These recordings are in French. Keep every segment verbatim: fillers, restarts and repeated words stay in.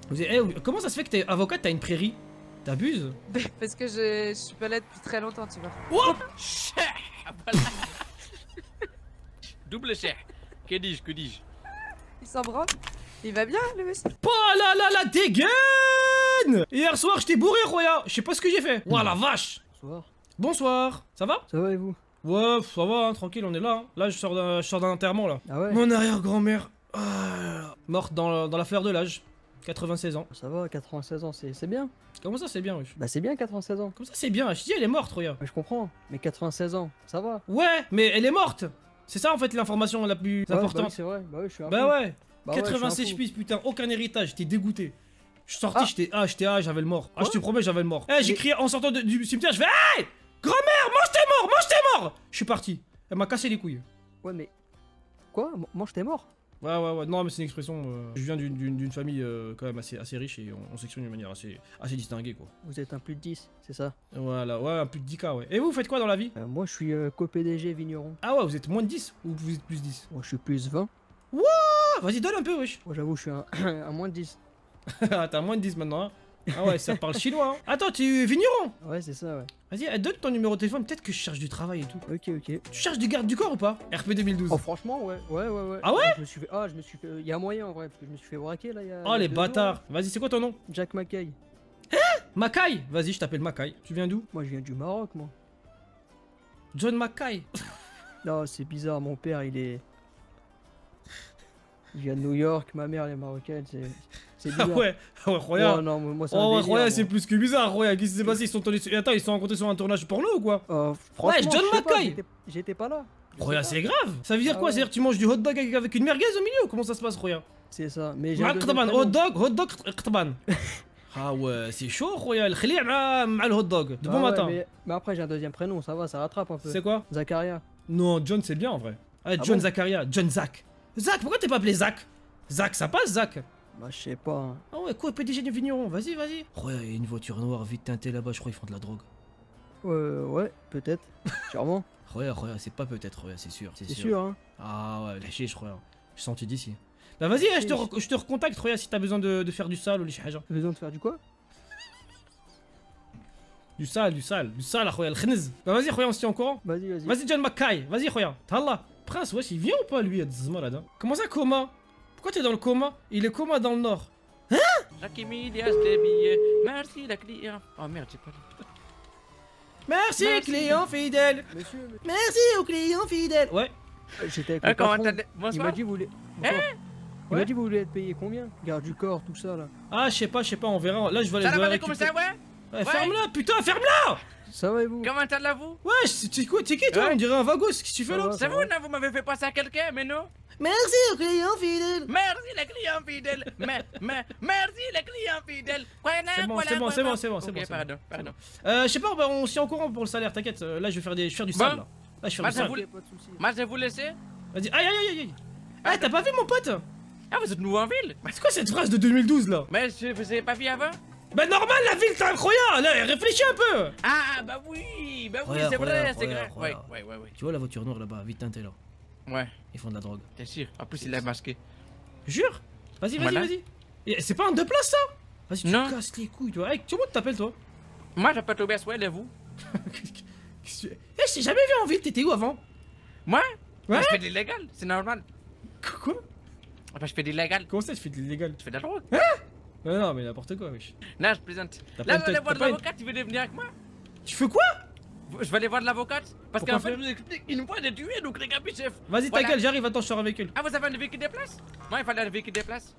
Vous avez- eh, comment ça se fait que t'es avocate, t'as une prairie? T'abuses? Parce que je, je suis pas là depuis très longtemps, tu vois. Oh Double cher. Que dis-je, que dis-je? Il s'en branle. Il va bien, le monsieur? Oh là là là, dégaine! Hier soir, j'étais bourré, Roya. Je sais pas ce que j'ai fait. Ouah la vache! Bonsoir. Bonsoir. Ça va? Ça va et vous? Ouais, ça va, hein, tranquille, on est là. Hein. Là, je sors d'un je sors d'un enterrement, là. Ah ouais? Mon arrière-grand-mère. Ah, morte dans, dans la fleur de l'âge. quatre-vingt-seize ans. Ça va, quatre-vingt-seize ans, c'est bien. Comment ça, c'est bien, wesh? Bah c'est bien quatre-vingt-seize ans. Comment ça, c'est bien? Je te dis, elle est morte, Roya. Ouais, je comprends, mais quatre-vingt-seize ans, ça va. Ouais, mais elle est morte. C'est ça, en fait, l'information la plus Ouais, bah oui, importante. c'est vrai, bah oui, je suis un Bah fou. ouais. Bah ouais, je suis un quatre-vingt-seize fou. piges, putain, aucun héritage, j'étais dégoûté. Je suis sorti, Ah. j'étais ah, j'étais ah, j'avais le mort. Ah, Quoi? je te promets, j'avais le mort. Eh, j'ai Mais- crié en sortant de- du cimetière, je fais hey! Grand-mère, mange tes morts, mange tes morts! Je suis parti. Elle m'a cassé les couilles. Ouais, mais. Quoi? M- Mange t'es mort? Ouais, ouais, ouais, non, mais c'est une expression. euh, Je viens d'une- d'une d'une famille euh, quand même assez, assez riche et on, on s'exprime d'une manière assez, assez distinguée, quoi. Vous êtes un plus de dix, c'est ça? Voilà, ouais, un plus de dix K, ouais. Et vous, vous faites quoi dans la vie? Euh, moi je suis euh, co-P D G vigneron. Ah ouais, vous êtes moins de dix ou vous êtes plus dix? Moi je suis plus vingt. Ah, vas-y, donne un peu, wesh. Moi j'avoue, je suis un, un moins de dix. T'as moins de dix maintenant, hein. Ah ouais, ça parle chinois, hein. Attends, tu es vigneron? Ouais, c'est ça, ouais. Vas-y, eh, donne ton numéro de téléphone, peut-être que je cherche du travail et tout. Ok, ok. Tu cherches du garde du corps ou pas? R P deux mille douze. Oh, franchement, ouais, ouais, ouais, ouais. Ah ouais? Je me suis fait. Ah, je me suis fait. Il y a moyen en vrai, parce que je me suis fait braquer là. Y a, Oh y a les deux jours, bâtards. là. Vas-y, c'est quoi ton nom? Jack McKay. Mackay. Vas-y, je t'appelle Mackay. Tu viens d'où? Moi je viens du Maroc, moi. John Mackay. Non, c'est bizarre, mon père il est. Il vient de New York, ma mère elle est marocaine, c'est. C'est Ah bizarre. ouais, ah ouais, Roya. Oh non, mais moi c'est un Oh ouais, délire, Roya, moi. c'est plus que bizarre, Roya. Qu'est-ce qui s'est passé? Ils sont tombés- Attends, ils sont rencontrés sur un tournage porno ou quoi? Euh, franchement, John je sais pas, McCoy. j'étais- J'étais pas là. Je Roya, sais c'est grave. Ça veut dire Ah quoi? ouais. C'est-à-dire que tu manges du hot dog avec avec une merguez au milieu? Comment ça se passe, Roya? pas. C'est ça, mais j'ai. un مع deuxième القطبان prénom. hot dog, hot dog قطبان. Ah ouais, c'est chaud, Roya. Le khli مع مع le hot dog. De Ah bon ouais, matin. Mais, mais après j'ai un deuxième prénom, ça va, ça rattrape un peu. C'est quoi? Zacharia. Non, John, c'est bien en vrai. Ah, John bon Zakaria, John Zach. Zach, pourquoi t'es pas appelé Zach? Zach, ça passe, Zach? Bah je sais pas. Hein. Ah ouais, quoi, P D G du vigneron, vas-y, vas-y. Oh, il y a une voiture noire vite teintée là-bas, je crois qu'ils font de la drogue. Euh, ouais, peut-être. Sûrement. Roya, Roya, c'est pas peut-être, Roya, c'est sûr. C'est sûr, hein. Ah ouais, lâché, je crois. Je senti d'ici. Bah vas-y, eh, je te, re- je te recontacte, Roya, si t'as besoin de, de faire du sale ou les haja. T'as besoin de faire du quoi? Du sale, du sale, du sale, Roya, le khnez. Bah vas-y, Roya, on se tient au courant. Vas-y, vas-y. Vas-y, John Mackay, vas-y, Roya. Tallah. Prince, wesh, il vient ou pas, lui, à Dzma, là-dedans? Comment ça, coma? Pourquoi t'es dans le coma? Il est coma dans le nord. Jacques Milias des billets. Merci la client. Oh merde, j'ai pas dit. Merci, Merci. client fidèle. Monsieur, mais- Merci au client fidèle. Ouais. Euh, j'étais avec Ah, le comment patron. t'as. Il Bonsoir. m'a dit vous voulez. Bonsoir. Il Ouais. m'a dit vous voulez être payé combien? Garde du corps, tout ça là. Ah, je sais pas, je sais pas, on verra. Là, je vais aller. je Salam dois alaikum, récupérer- ça ouais? Ouais, ferme-la, putain, ferme-la! Ça va et vous? Comment t'as vous? Ouais, c'est c'est quoi, t'es qui toi? Ouais. On dirait un vagos, qu'est-ce que tu fais Ça là? va, C'est ça vous, va. non? Vous m'avez fait passer à quelqu'un, mais non? Merci au client fidèle. Merci les clients fidèles. Mais, mais, merci les clients fidèles. C'est bon, c'est bon, c'est bon, c'est bon, c'est bon, Ok, c'est bon. pardon, pardon. Euh, je sais pas, bah, on s'y est au courant pour le salaire, t'inquiète. Euh, Là, je vais faire, des... je vais faire du sale Bon. là. Là, je vais faire Bah, du ça sale. vous- Ok, pas de soucis. Moi, je vais vous laisser. Vas-y, aïe aïe aïe aïe. Ah, t'as pas vu mon pote? Ah, vous êtes nouveau en ville? Bah, c'est quoi cette phrase de deux mille douze là? Mais je vous avez pas vu avant? Bah, normal, la ville, t'es incroyable! Là, réfléchis un peu! Ah, bah oui, bah oui, Regarde, c'est vrai, regarde, c'est regarde, vrai. Ouais, regarde. ouais, ouais, ouais. Tu vois la voiture noire là-bas, vite teintée là. Ouais, Ils font de la drogue. t'es sûr. En plus, il est masqué. Jure? Vas-y, vas-y, Voilà. vas-y. Et C'est pas un deux places ça? Vas-y, tu Non. casses les couilles, toi. Hey, comment t'appelles toi? Moi, j'appelle Tobias Well et vous? Qu'est-ce que tu- Eh, je t'ai jamais vu en ville, t'étais où avant? Moi? Ouais? Bah, je fais de l'illégal, c'est normal. Quoi? Ah, bah, je fais de l'illégal. Comment ça, tu fais de l'illégal? Je fais de la drogue. Non, non, mais n'importe quoi, wesh. Non, je plaisante. T'as Là, pas je une vais aller tête- voir t'as pas une- l'avocate, tu veux venir avec moi? Tu fais quoi? Je vais aller voir l'avocate. Parce Pourquoi qu'en fait, faire je vous explique, une fois, j'ai tué, donc les gars, puis chef. Vas-y, ta Voilà. gueule, j'arrive, attends, je sors avec elle. Ah, vous avez un véhicule des places? Moi, il fallait un véhicule des places.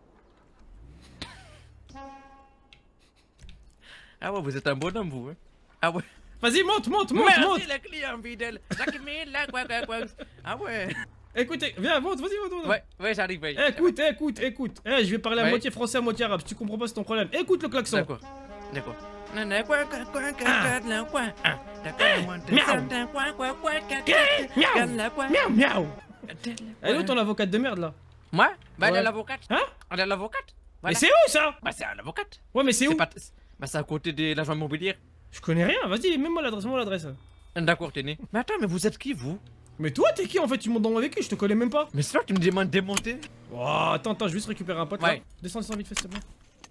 Ah ouais, vous êtes un bonhomme, vous, hein? Ah ouais. Vas-y, monte, monte, monte, Merci, monte. le client fidèle. Jacques Mille, là, quoi, quoi, quoi. Ah ouais. Écoutez, viens, monte, vas-y, monte, monte. Ouais, ouais, j'arrive, ouais. Écoute, écoute, écoute. Eh, je vais parler à Ouais. moitié français, à moitié arabe. Si tu comprends pas, c'est ton problème. Écoute le klaxon. D'accord. D'accord. Nana, quoi, quoi, quoi, quoi, quoi, la, quoi. Ah, d'accord, moi, t'es miaou. certain, quoi, quoi, quoi, quoi, Eh, miaou. quoi, la, quoi. Miaou, miaou. Telle, Elle est où quoi. ton avocate de merde là? Moi? Bah, elle Ouais. est l'avocate. Hein? Elle est l'avocate. Mais Voilà. c'est où ça? Bah, c'est à l'avocate. Ouais, mais c'est C'est où? pas. Bah, c'est à côté de l'agent immobilier. Je connais rien, vas-y, mets-moi l'adresse, mets-moi l'adresse. D'accord, tenez. Mais attends, mais vous êtes qui, vous? Mais toi, t'es qui en fait? Tu montes dans mon véhicule, je te connais même pas. Mais c'est toi qui me demandes de démonter. Oh, attends, attends, je vais juste récupérer un pote là. Ouais. Descends, descends vite fait, s'il te plaît.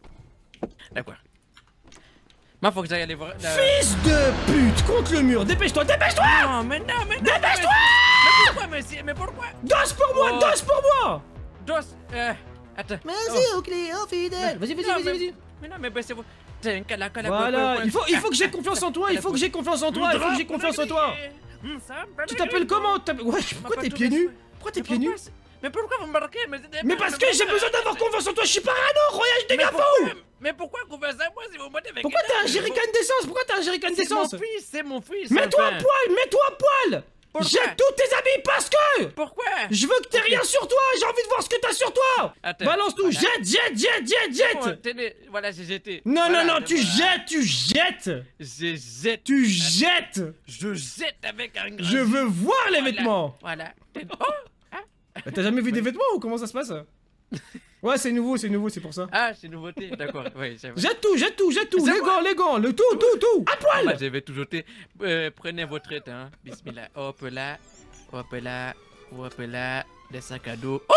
D'accord. Moi, faut que j'aille aller voir. euh, Fils de pute, contre le mur, dépêche-toi, dépêche-toi. Non, mais non, mais non. Dépêche-toi. Mais pourquoi, monsieur? Mais pourquoi? Dos pour moi, Oh. dos pour moi. Dos. Euh. Attends. Vas-y, au client fidèle. Vas-y, vas-y, Non, vas-y, mais- vas-y. Mais non, mais baissez-vous. Tiens, cala, cala, Voilà, quoi, il faut, il faut que j'ai quoi, confiance en toi, il faut que j'ai confiance en toi, il faut que j'ai confiance en toi. Tu t'appelles comment? T'appelles- Ouais, pourquoi t'es pieds nus? Pourquoi t'es pieds nus? Mais pourquoi vous me marquez? Mais, Mais parce que j'ai besoin d'avoir confiance en toi, je suis parano, Royage des Mais gars pourquoi- fous. Mais pourquoi qu'on fait ça moi si vous mettez avec Pourquoi un t'as un homme? jerrycan d'essence? Pourquoi t'as un jerrycan C'est mon d'essence? fils, c'est mon fils. Mets-toi à enfin. poil, mets-toi à poil. Pourquoi? Jette tous tes habits parce que Pourquoi? je veux que t'aies rien sur toi, j'ai envie de voir ce que t'as sur toi. Attends, Balance tout, voilà. jette, jette, jette, jette, Bon, jette. tenez, voilà, j'ai jeté. Non, Voilà, non, non, tu voilà. jettes, tu jettes. Je jette. Tu jettes. Je jette avec un grand. Je veux voir les Voilà, vêtements. Voilà. Oh! Bah, t'as jamais vu des vêtements ou comment ça se passe? Ouais, c'est nouveau, c'est nouveau, c'est pour ça. Ah, c'est une nouveauté, d'accord. Oui, c'est vrai. Jette tout, jette tout, jette tout, C'est les moi. gants, les gants, le tout, tout, tout, à Moi, poil. je vais tout jeter. Euh, prenez votre tête, hein. Bismillah. Hop là. Hop là. Hop là. Des sacs à dos. Oh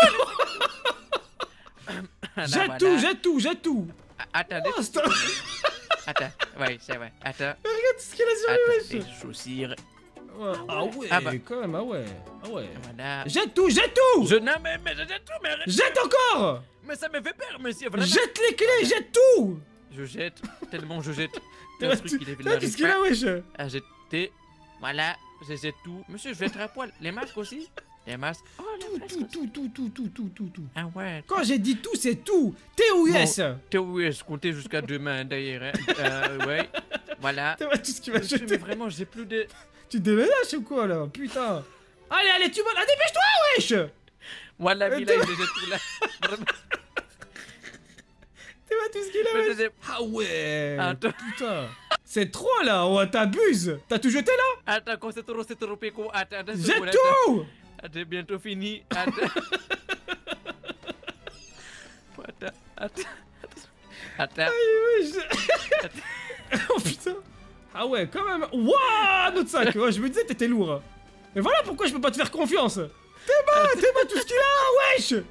Là, Jette voilà. tout, jette tout, jette tout. Ah, attendez. Oh, c'est un- Attends. Oui, c'est vrai. Attends. Regarde ce qu'il a sur Attends. les Des chaussures. Ouais. Ah ouais, Ah bah. quand même, ah ouais, ah ouais. Voilà. Jette tout, jette tout. Je non mais, mais je jette tout, mais arrête. Jette encore. Mais ça me fait peur, monsieur, vraiment. Jette les clés, jette tout. Je jette, tellement je jette. T'as Un truc tu- qui t'as n'arrive qu'est-ce qu'il a, pas wesh? à jeter. Voilà, je jette tout. Monsieur, je vais être à poil. Les masques aussi? Les masques. Oh, les Tout, masques tout, aussi. tout, tout, tout, tout, tout, tout, tout. Ah ouais. Quand j'ai dit tout, c'est tout. T ou yes? T'es où est-ce compter jusqu'à demain d'ailleurs, hein. Euh, ouais. Voilà. T'as pas tout ce qu'il va Monsieur, mais jeter. vraiment, j'ai plus de. Tu déménages ou quoi là? Putain. Allez, allez, tu vas là, dépêche-toi, wesh. Voilà, Euh, Mila, t'es- je jette tout là. Vraiment. T'as pas tout ce qu'il a, Mais wesh. c'est- Ah ouais. Attends. Putain. C'est trop là, ouais, t'abuses. T'as tout jeté là? Attends, quand c'est trop, c'est trop péco. Attends, attends. Jette seconde, tout. Attends, j'ai bientôt fini. Attends. Attends, attends. Attends. Aïe, wesh. Oh putain. Ah ouais, quand même. Waouh, notre sac. Ouais, je me disais, t'étais lourd. Mais voilà pourquoi je peux pas te faire confiance. T'es bas, t'es bas tout ce qu'il a, wesh.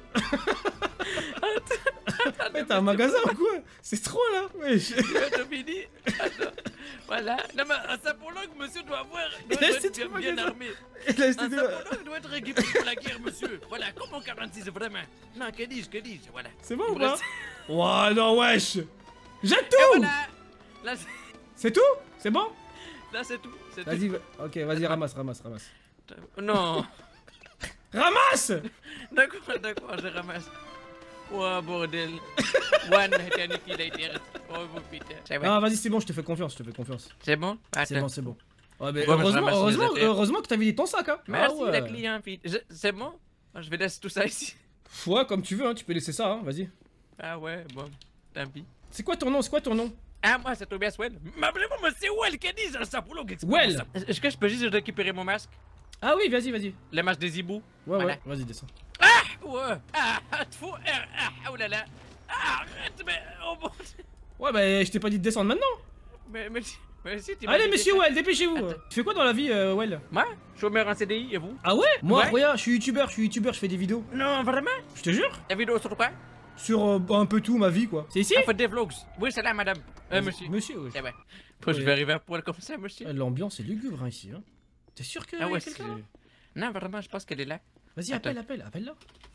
Mais t'as un magasin ou quoi? C'est trop là, wesh. J'ai bientôt fini. Attends. Voilà. Non, mais un sapologue, monsieur, doit avoir. Doit Laisse être tes bien, bien magasins. armé. Et là, Un c'était- sapologue doit être équipé pour la guerre, monsieur. Voilà, comme en quarante-six, vraiment. Non, que dis-je, que dis-je, voilà. C'est bon Il ou me pas? reste- Ouah, non, wesh. Jette Et tout. voilà. Là, c'est- C'est tout? C'est bon? là, c'est tout. C'est tout. Vas-y, va- ok, vas-y, ramasse, ramasse, ramasse. Non. Ramasse! D'accord, d'accord, je ramasse. Oh, bordel. One eternity later. Oh, vous putain. C'est bon. Ah, vas-y, c'est bon, je te fais confiance, je te fais confiance. C'est bon? C'est Attends. bon, c'est bon. Ouais, mais Bon, bah, je heureusement, ramasse mes heureusement, affaires. heureusement que t'as vidé ton sac, hein. Merci, Ah ouais. la client, fille. Je- C'est bon? Je vais laisser tout ça ici. Ouais, comme tu veux, hein, tu peux laisser ça, hein, vas-y. Ah ouais, bon. Tant pis. C'est quoi ton nom? C'est quoi ton nom? Ah, moi, c'est Tobias Well. M'appelez-moi Monsieur Well, qu'est-ce que dit ça pour l'eau? Well. Est-ce que je peux juste récupérer mon masque? Ah oui, vas-y, vas-y. Le masque des hiboux? Ouais, Voilà. ouais, vas-y, descends. Ah! Ouais! Ah! Ah! Fou! Ah! Ah! Oh là là! Ah! Arrête! Mais. Oh bon! Ouais, bah, je t'ai pas dit de descendre maintenant. Mais. Mais, mais si, tu m'as Allez, dit monsieur de- Well, dépêchez-vous. Tu fais quoi dans la vie, euh, Well? Moi? Chômeur en C D I et vous? Ah ouais? Moi, Ouais. regarde, je suis youtubeur, je suis youtubeur, je fais des vidéos. Non, vraiment? Je te jure. La vidéo sur quoi? Sur euh, un peu tout, ma vie, quoi. C'est ici? On fait des vlogs. Oui, c'est là, madame. Euh, monsieur. Monsieur, ouais. C'est vrai. Faut que je Oui. vais arriver à poil comme ça, monsieur. Euh, L'ambiance est lugubre, hein, ici, hein. T'es sûr que. Ah ouais, y a c'est. quelqu'un là? Non, vraiment, je pense qu'elle est là. Vas-y, Attends. appelle, appelle, appelle-la.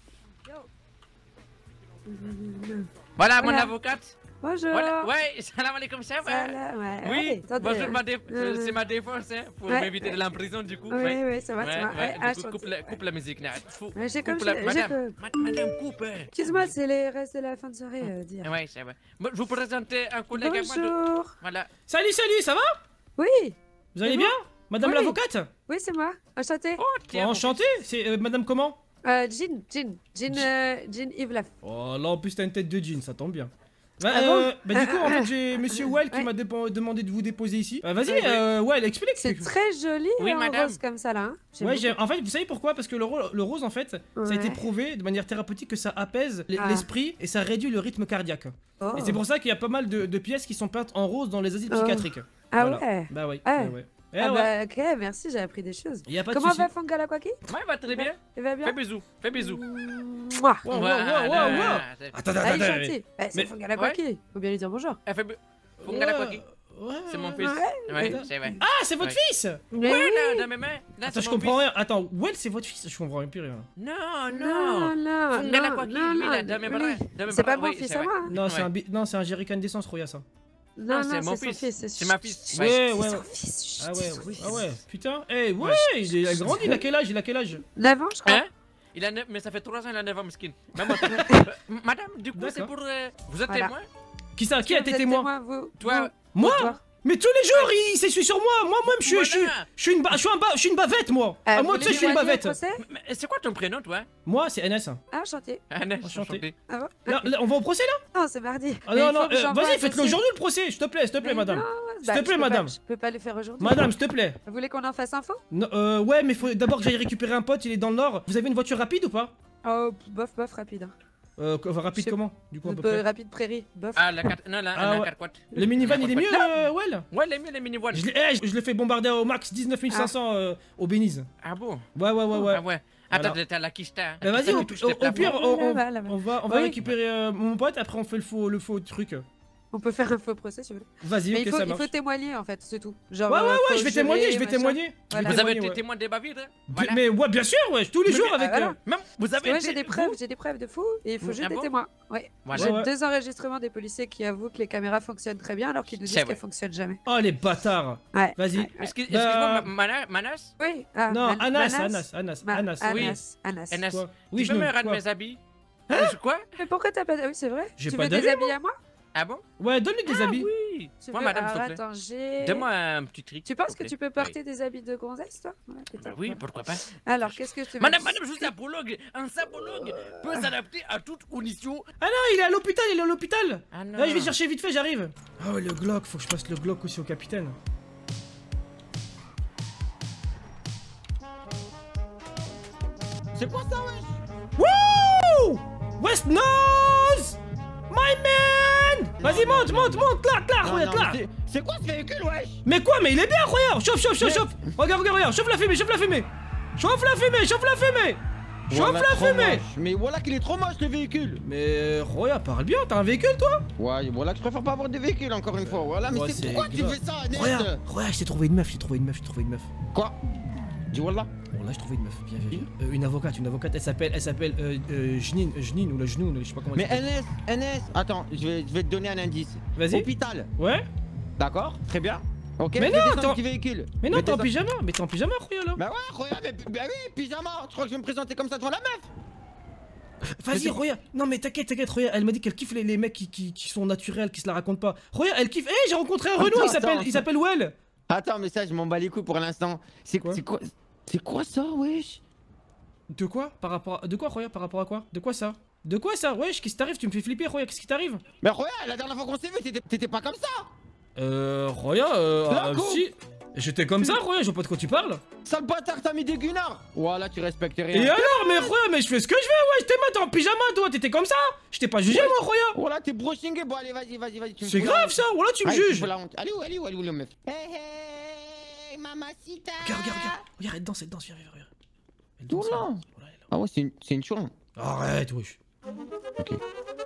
Voilà, mon Voilà. avocate. Bonjour. Voilà. Ouais, salam alaikum, ça va? Salam, ouais. Oui, Ouais, attendez. bonjour, ma dé- Euh, c'est ma défense, hein, pour ouais, m'éviter ouais. de l'emprisonne du coup. Oui, ouais. oui, ça va, Ouais, ça va. ouais, Ouais, du ah, coup, je coupe pense- la, coupe la musique, là. Fou. Ouais, j'ai comme Coupe la- j'ai- j'ai madame, que- ma- madame, coupe. hein. Excuse-moi, c'est les restes de la fin de soirée, euh, dire. Ouais, c'est vrai. Bon, je vous présentais un collègue à moi. de- Bonjour. Voilà. Salut, salut, ça va? Oui, Vous allez C'est bien? Madame Oui. l'avocate? oui, c'est moi. Enchantée. Oh, tiens. Enchanté? C'est euh, madame comment? Euh, Jean, Jean, Jean, euh, Jean Yves Laf. Oh là, en plus, t'as une tête de jean, ça tombe bien. Bah, Ah euh, bon bah du coup, en fait, j'ai monsieur Well qui Ouais. m'a dépo- demandé de vous déposer ici. Bah, vas-y, Ouais, ouais. euh, Well, explique. C'est très joli Oui, en madame. rose comme ça, là. Hein. J'aime Ouais, beaucoup. j'ai- en fait, vous savez pourquoi? Parce que le, ro- le rose, en fait, ça a été Ouais. prouvé de manière thérapeutique que ça apaise l- Ah. l'esprit et ça réduit le rythme cardiaque. Oh. Et c'est pour ça qu'il y a pas mal de, de pièces qui sont peintes en rose dans les asiles Oh. psychiatriques. Ah Voilà. ouais. Bah oui. Ah. ouais, ouais. Eh Ah ouais. bah ok, merci, j'ai appris des choses. Y a pas de Comment soucis. va Fangala Kwaki? Ouais, va très bien. Il va bien? Fais bisous, fais bisous. Mouah. Wow, wow, wow, wow, wow. Voilà. Attends, attends, Ah, il est attends. gentil. Bah, c'est mais- Fangala Kwaki. Faut bien lui dire bonjour. Elle fait bi- Fungala Kwaki. Ouais, C'est mon ouais. fils. Ouais. Ouais, Attends. c'est vrai. Ah, c'est votre Ouais. fils. Mais Ouais, oui. là, dans mes mains. Là, Attends, c'est je mon comprends fils. rien. Attends, Well, c'est votre fils. Je comprends rien plus rien. Non, Non, non. non, Fungala non, Kwaki, non, lui, là, non, dans mes lui. bras. Dans mes C'est bras, pas mon oui, fils c'est à vrai. moi. Non, c'est Ouais. un bi- non, c'est un jerrycan d'essence, Roya, ça. Non, c'est non, mon c'est son fils. fils. C'est ma fille. Ouais, C'est ouais. son fils. Ah ouais, c'est son fils. ah ouais. Putain. Eh, ouais, Ouais. il a grandi. Il a quel âge? Il a quel âge? neuf ans, je crois. Hein? Il a neuf, mais ça fait trois ans il a neuf ans, miskin. Même moi, euh, Madame, du coup, c'est D'accord. pour. euh, vous êtes Voilà. témoin? Qui ça? Qui a Vous été êtes témoin? vous Toi, Moi? Toi. Mais tous les jours, il s'essuie sur moi. Moi-même, je suis, je suis, Voilà. je suis une, ba- je suis un ba- je suis une bavette, moi. Euh, Ah, moi, vous tu sais, je voulez suis une témoigner au bavette. procès? Mais c'est quoi ton prénom, toi? Moi, c'est N S. Ah, enchanté. Annette, Enchanté. enchanté. Ah bon? Là, là, on va au procès là? Non, c'est mardi. Ah Mais non, il non, faut que euh, j'envoie vas-y, un faites-le dossier. aujourd'hui le procès, s'il te plaît, s'il te plaît, Mais madame. non, S'il bah, te je plaît, peux pas- madame. Je peux pas le faire aujourd'hui. Madame, s'il te plaît. Vous voulez qu'on en fasse info? Non, euh, ouais, mais faut d'abord que j'aille récupérer un pote, il est dans le nord. Vous avez une voiture rapide ou pas? Oh, bof, bof, rapide. hein. Euh, qu- rapide Je- comment? Du coup, à peu Peu près. rapide prairie, bof. Ah, la carte. Non, la, Ah, la ouais. carte quoi? Le minivan, il est mieux, euh, Well? Ouais, les mieux, les mini voiles. Je l'ai eh, je l'ai fait bombarder au max dix-neuf mille cinq cents euh, au Belize. Ah bon? Ouais, ouais, ouais, ouais. Ah ouais. Attends, Voilà. t'as la quicheta. Bah vas-y, au, au- au pire, on, on- Là-bas, là-bas. on va, on va Oui. récupérer euh, mon pote, après on fait le faux, le faux truc. On peut faire un faux procès si vous voulez. Vas-y, Mais ok, il faut, ça il marche. faut témoigner en fait, c'est tout. Genre, Ouais, ouais, euh, ouais, faut je vais geler, témoigner, je vais machin. témoigner. Je vais Voilà. Vous avez témoigner, été ouais. témoin des bavures? Bi- Mais ouais, bien sûr, ouais, tous les Mais- jours mais- avec. ah, voilà. euh, Même, vous avez Ouais, été. j'ai des preuves, j'ai des preuves de fou et il faut Ah juste des bon témoins. Ouais. Voilà. J'ai Ouais, ouais. deux enregistrements des policiers qui avouent que les caméras fonctionnent très bien alors qu'ils nous C'est disent vrai. qu'elles fonctionnent jamais. Oh les bâtards. Ouais. Vas-y. Ouais. Excuse- Bah- Excuse-moi, Ma- Mana- Manas? Oui. Ah, Non, Man- Anas, Manas. Anas, Anas, Ma- Anas. oui. Anas. Anas. Anas. Quoi? Tu Oui, je peux me ne. rendre quoi mes habits? Euh, Quoi? Mais pourquoi t'as pas. Oui, c'est vrai. J'ai Tu pas veux des d'habits, habits à moi? Ah bon? Ouais, donne-lui des habits. Oui. Tu Moi, veux- madame, Alors, s'il te plaît. attends, j'ai. Donne-moi un petit trick. Tu penses s'il que te tu plaît. peux porter des habits de gonzesse, toi? Ouais, Oui. peut-être. Bah oui, pourquoi pas? Alors, qu'est-ce que tu veux? Madame, madame, je suis sapologue. Un sapologue peut s'adapter à toute condition. Ah non, il est à l'hôpital, il est à l'hôpital. Ah non. Là, je vais chercher vite fait, j'arrive. Ah ouais, le Glock, faut que je passe le Glock aussi au capitaine. C'est quoi ça, wesh? Wouh! West Nose! My man! Vas-y, monte, monte, monte, là, là, Non, regarde, non, là! mais c'est- C'est quoi ce véhicule, wesh? Mais quoi, mais il est bien, regarde! Chauffe, chauffe, chauffe, chauffe! Regarde, regarde, regarde, chauffe la fumée, chauffe la fumée! Chauffe la fumée, chauffe la fumée! Chauffe Voilà, la trop fumée! moche. Mais voilà qu'il est trop moche le véhicule. Mais Roya, parle bien, t'as un véhicule toi? Ouais, voilà que je préfère pas avoir de véhicule encore une fois. Voilà, mais Ouais, c'est c'est pourquoi tu grave. fais ça, Annette? Regarde, regarde, je t'ai trouvé une meuf, j'ai trouvé une meuf, j'ai trouvé une meuf. Quoi? Dis voilà. Bon là, j'ai trouvé une meuf, viens, viens, viens. Euh, une avocate, une avocate, elle s'appelle, elle s'appelle euh, euh, Jnine, Jnine ou la Jnoun, je sais pas comment Mais elle s'appelle. N S, N S. Attends, je vais, je vais te donner un indice. Vas-y. Hôpital. Ouais? D'accord, très bien. Ok, Mais je non, descends attends. le petit véhicule. Mais non, Je t'es en descends- pyjama, mais t'es en pyjama, Roya là. Bah ouais, regarde, mais, bah oui, pyjama. Tu crois que je vais me présenter comme ça devant la meuf? Vas-y, c'est- Roya. Non, mais t'inquiète, t'inquiète, Roya. Elle m'a dit qu'elle kiffe les, les mecs qui, qui, qui sont naturels, qui se la racontent pas. Roya, elle kiffe. Eh, j'ai rencontré un Renault, Attends, il s'appelle, attends, il s'appelle Well. Attends, mais ça, je m'en bats les couilles pour l'instant. C'est Quoi c'est quoi? C'est quoi ça, wesh? De quoi? Par rapport à... De quoi, Roya? Par rapport à quoi? De quoi ça? De quoi ça? Wesh, qu'est-ce qui t'arrive? Tu me fais flipper, Roya, qu'est-ce qui t'arrive? Mais regarde, la dernière fois qu'on s'est vu, t'étais- t'étais pas comme ça. Euh, Roya, euh, La euh, coupe. si. J'étais comme ça, Roya, je vois pas de quoi tu parles. Sale bâtard, t'as mis des guinards. Voilà, tu respectes rien. Et alors, mais Roya, mais je fais ce que je veux, wesh, t'es mal, t'es en pyjama, toi, t'étais comme ça? Je t'ai pas jugé, moi, Roya. Voilà, t'es brushingé. Bon, allez, vas-y, vas-y, vas-y. tu me C'est fous la grave honte. ça, voilà, tu me Allez, tu me juges. fous la honte. Allez où, allez où, allez où, le meuf? Hey, hey, mamacita. Regarde, regarde, regarde. Regarde, elle danse, elle danse, viens, viens, viens. Elle danse, Oula. elle danse. Voilà, elle est Ah ouais, c'est une, c'est une chouin. là. Arrête, wesh. Ok.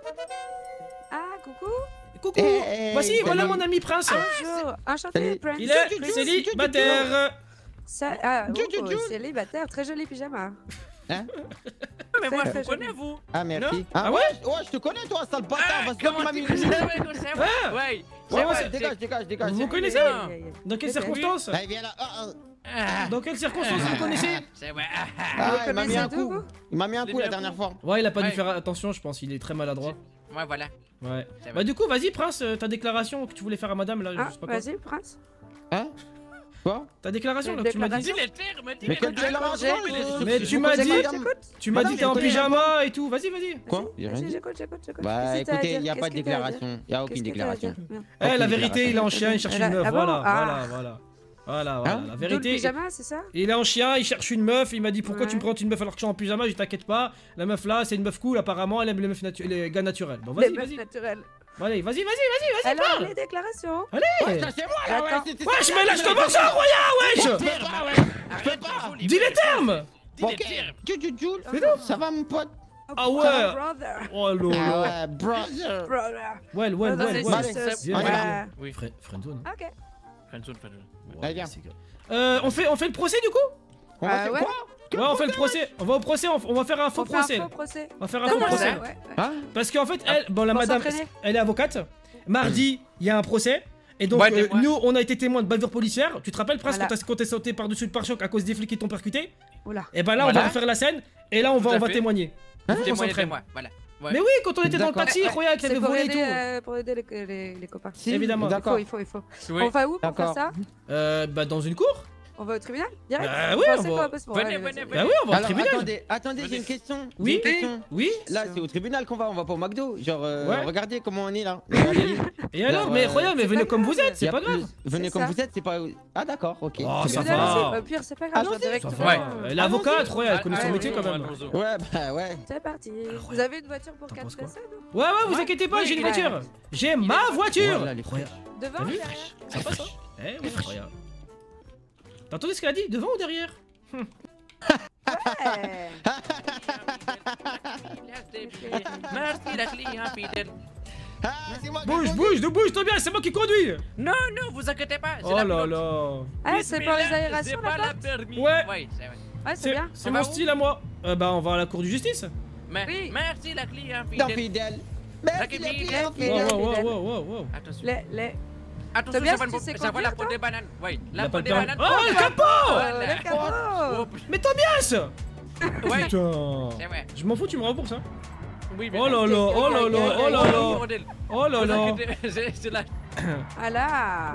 Ah, coucou. Coucou. Eh, eh, Voici, salut. voilà mon ami Prince. Bonjour. Enchanté, Salut. Prince. Il est Prince. célibataire. Ça, ah, Tchou, oh, tchou, tchou. célibataire, très joli pyjama. Hein? Mais moi, je Très vous connais, joli. vous. Ah, merci. Non. Ah Ah ouais? Ouais, je te connais, toi, sale bâtard. Ah, Vas-y, toi, comment ma tu mine. sais, ouais, comme ça, ouais. Ah. Ouais. Ouais, C'est ouais, vrai, dégage, dégage, dégage. Vous connaissez? Aïe, aïe, aïe, aïe. Dans quelles Peut-être. circonstances? Allez, viens là. Ah, Ah, Dans quelles circonstances vous le connaissez? c'est vrai. ah. Vous Ah, il m'a mis connaissez un d'où, coup. vous Il m'a mis un Les coup la bien dernière fois. Ouais, il a pas dû Ouais. faire attention, je pense, il est très maladroit. Ouais, voilà. Ouais. C'est vrai. Bah du coup, vas-y Prince, euh, ta déclaration que tu voulais faire à madame là, Ah, je sais pas quoi. vas-y, Prince. Hein? Quoi? Ta déclaration là Une que tu m'as dit. Dis les termes, dis Mais les quelle termes. déclaration? j'écoute. Mais tu m'as connais dit- madame. J'écoute. Tu m'as Madame, dit t'es en je connais pyjama et tout, vas-y, vas-y. Quoi? J'ai rien Vas-y, dit. j'écoute, j'écoute, j'écoute. Bah Qu'est-ce que t'as à écoutez, dire il n'y a pas Qu'est-ce de que t'as à dire déclaration. Il n'y a aucune Qu'est-ce que t'as à déclaration. dire Merde. Eh, la Aucune vérité, il est en déclaration. chien, il cherche Elle a- une meuf, ah bon voilà, Ah. voilà, voilà. Voilà, voilà, Hein la D'où le vérité. pyjama, c'est ça? Il est en chien, il cherche une meuf, il m'a dit pourquoi tu me Ouais. prends une meuf alors que je suis en pyjama, je dis t'inquiète pas, la meuf là c'est une meuf cool apparemment, elle aime les meufs natu- les gars naturels. Bon Les vas-y, meufs vas-y. naturelles. Bon, allez, vas-y, vas-y, vas-y, vas-y, Alors, parle. les déclarations. Allez. Ça c'est moi là, ouais, Attends. c'est- c'est- Wesh, mais lâche ton morceau, Roya, wesh. Je peux pas, ouais. Je peux pas. Dis les termes. Dis les Ok. termes. Jules, Jules, C'est tout. ça va mon pote? Ah Oh, ouais. brother. Oh lolo. Ah ouais, brother. Brother. Well, well, Brothers well, and well. sisters. Viens, on y viens, va. viens. Oui. Fre- Friendzone. Ok. Friendzone, friendzone. Allez, viens. c'est grave. Euh, on fait, on fait le procès du coup? On Ah va faire ouais. quoi? Ouais, on fait le procès. On va au procès, on on va faire un faux On fait un procès. faux procès. On va faire un T'as faux le procès. procès, ouais, ouais. Hein? Parce qu'en fait, elle, bon, la Pour madame, s'entraîner. elle est avocate. Mardi, il y a un procès. Et donc, Ouais, euh, témoin. nous, on a été témoins de bavure policière. Tu te rappelles, Prince, Voilà. quand t'as- quand t'es sauté par-dessus le pare-choc à cause des flics qui t'ont percuté? Oula. Et ben là, on Voilà. va refaire la scène. Et là, on va, Tout à on va fait. témoigner. Il faut qu'on Témoignez de s'entraîne. moi, voilà. Ouais. Mais oui, quand on était dans le D'accord. taxi, Roya, qui C'est avait pour volé et aider, tout. euh, pour aider les, les, les copains. Si, Évidemment. Il faut, D'accord. il faut, il faut. Oui. On va où pour faire D'accord. ça? Euh, bah, dans une cour. On va au tribunal? Direct? Bah oui, Pensez on quoi, va. parce que- Venez, ouais, venez, vas-y. Bah oui, on va au Alors tribunal. attendez, attendez, j'ai une question. Oui. J'ai une question. Oui. Là, c'est au tribunal qu'on va, on va pas au McDo. Genre, euh, Ouais. regardez comment on est là. Regardez. Et alors, Alors, mais euh, Roya, mais c'est venez pas comme vous grave. êtes, c'est Y a pas plus- grave. Venez C'est comme ça. vous êtes, c'est pas. Ah d'accord, ok. Oh, C'est ça bien. va. Tribunal aussi. Au pire, c'est pas grave, Allons-y. on direct. Ça on va. va. Elle est avocate, Roya, elle connaît son Ah, métier oui, quand même. allons-y. Ouais, bah ouais. C'est parti. Incroyable. Vous avez une voiture pour T'en quatre penses quoi personnes? Ouais, ouais, vous Ouais. inquiétez pas, Oui, j'ai une il est- voiture. J'ai ma voiture. Voilà, les Roya, fraîches. Devant T'as ou vu? derrière? c'est pas ça. Eh oui, Roya. T'as entendu ce qu'elle a dit? Devant ou derrière? Ouais. Merci la client fidèle. Ah, c'est moi qui Bouge, conduis. bouge, bouge, toi bien, c'est moi qui conduis. Non, non, vous inquiétez pas. c'est Oh la là pilote. là. Ah, c'est pour les Bismillah, aérations c'est pas la là-bas? permis. Ouais. Ouais, c'est vrai. Ouais, c'est C'est bien. c'est On mon va où? style à moi. Euh, bah, on va à la cour de justice. Mais- Oui. Merci la client Non, fidèle. fidèle. Merci, Jackie la Fidèle. client Wow, fidèle. wow, wow, fidèle. wow, wow, wow. Attention. Les, les... Attention, Tobias, ça va, tu le- sais ça va la conduire, peau toi des bananes. Ouais, Il la a pas peau le des permis. bananes. Oh, le capot. Oh, Voilà. le capot. Oh, Mais Tobias. ouais, Putain. c'est vrai. Je m'en fous, tu me rembourses, hein. Oui, mais Oh là là, oh là là, oh là là. bordel. Oh là Vous là. inquiétez, c'est- c'est la... Ah là.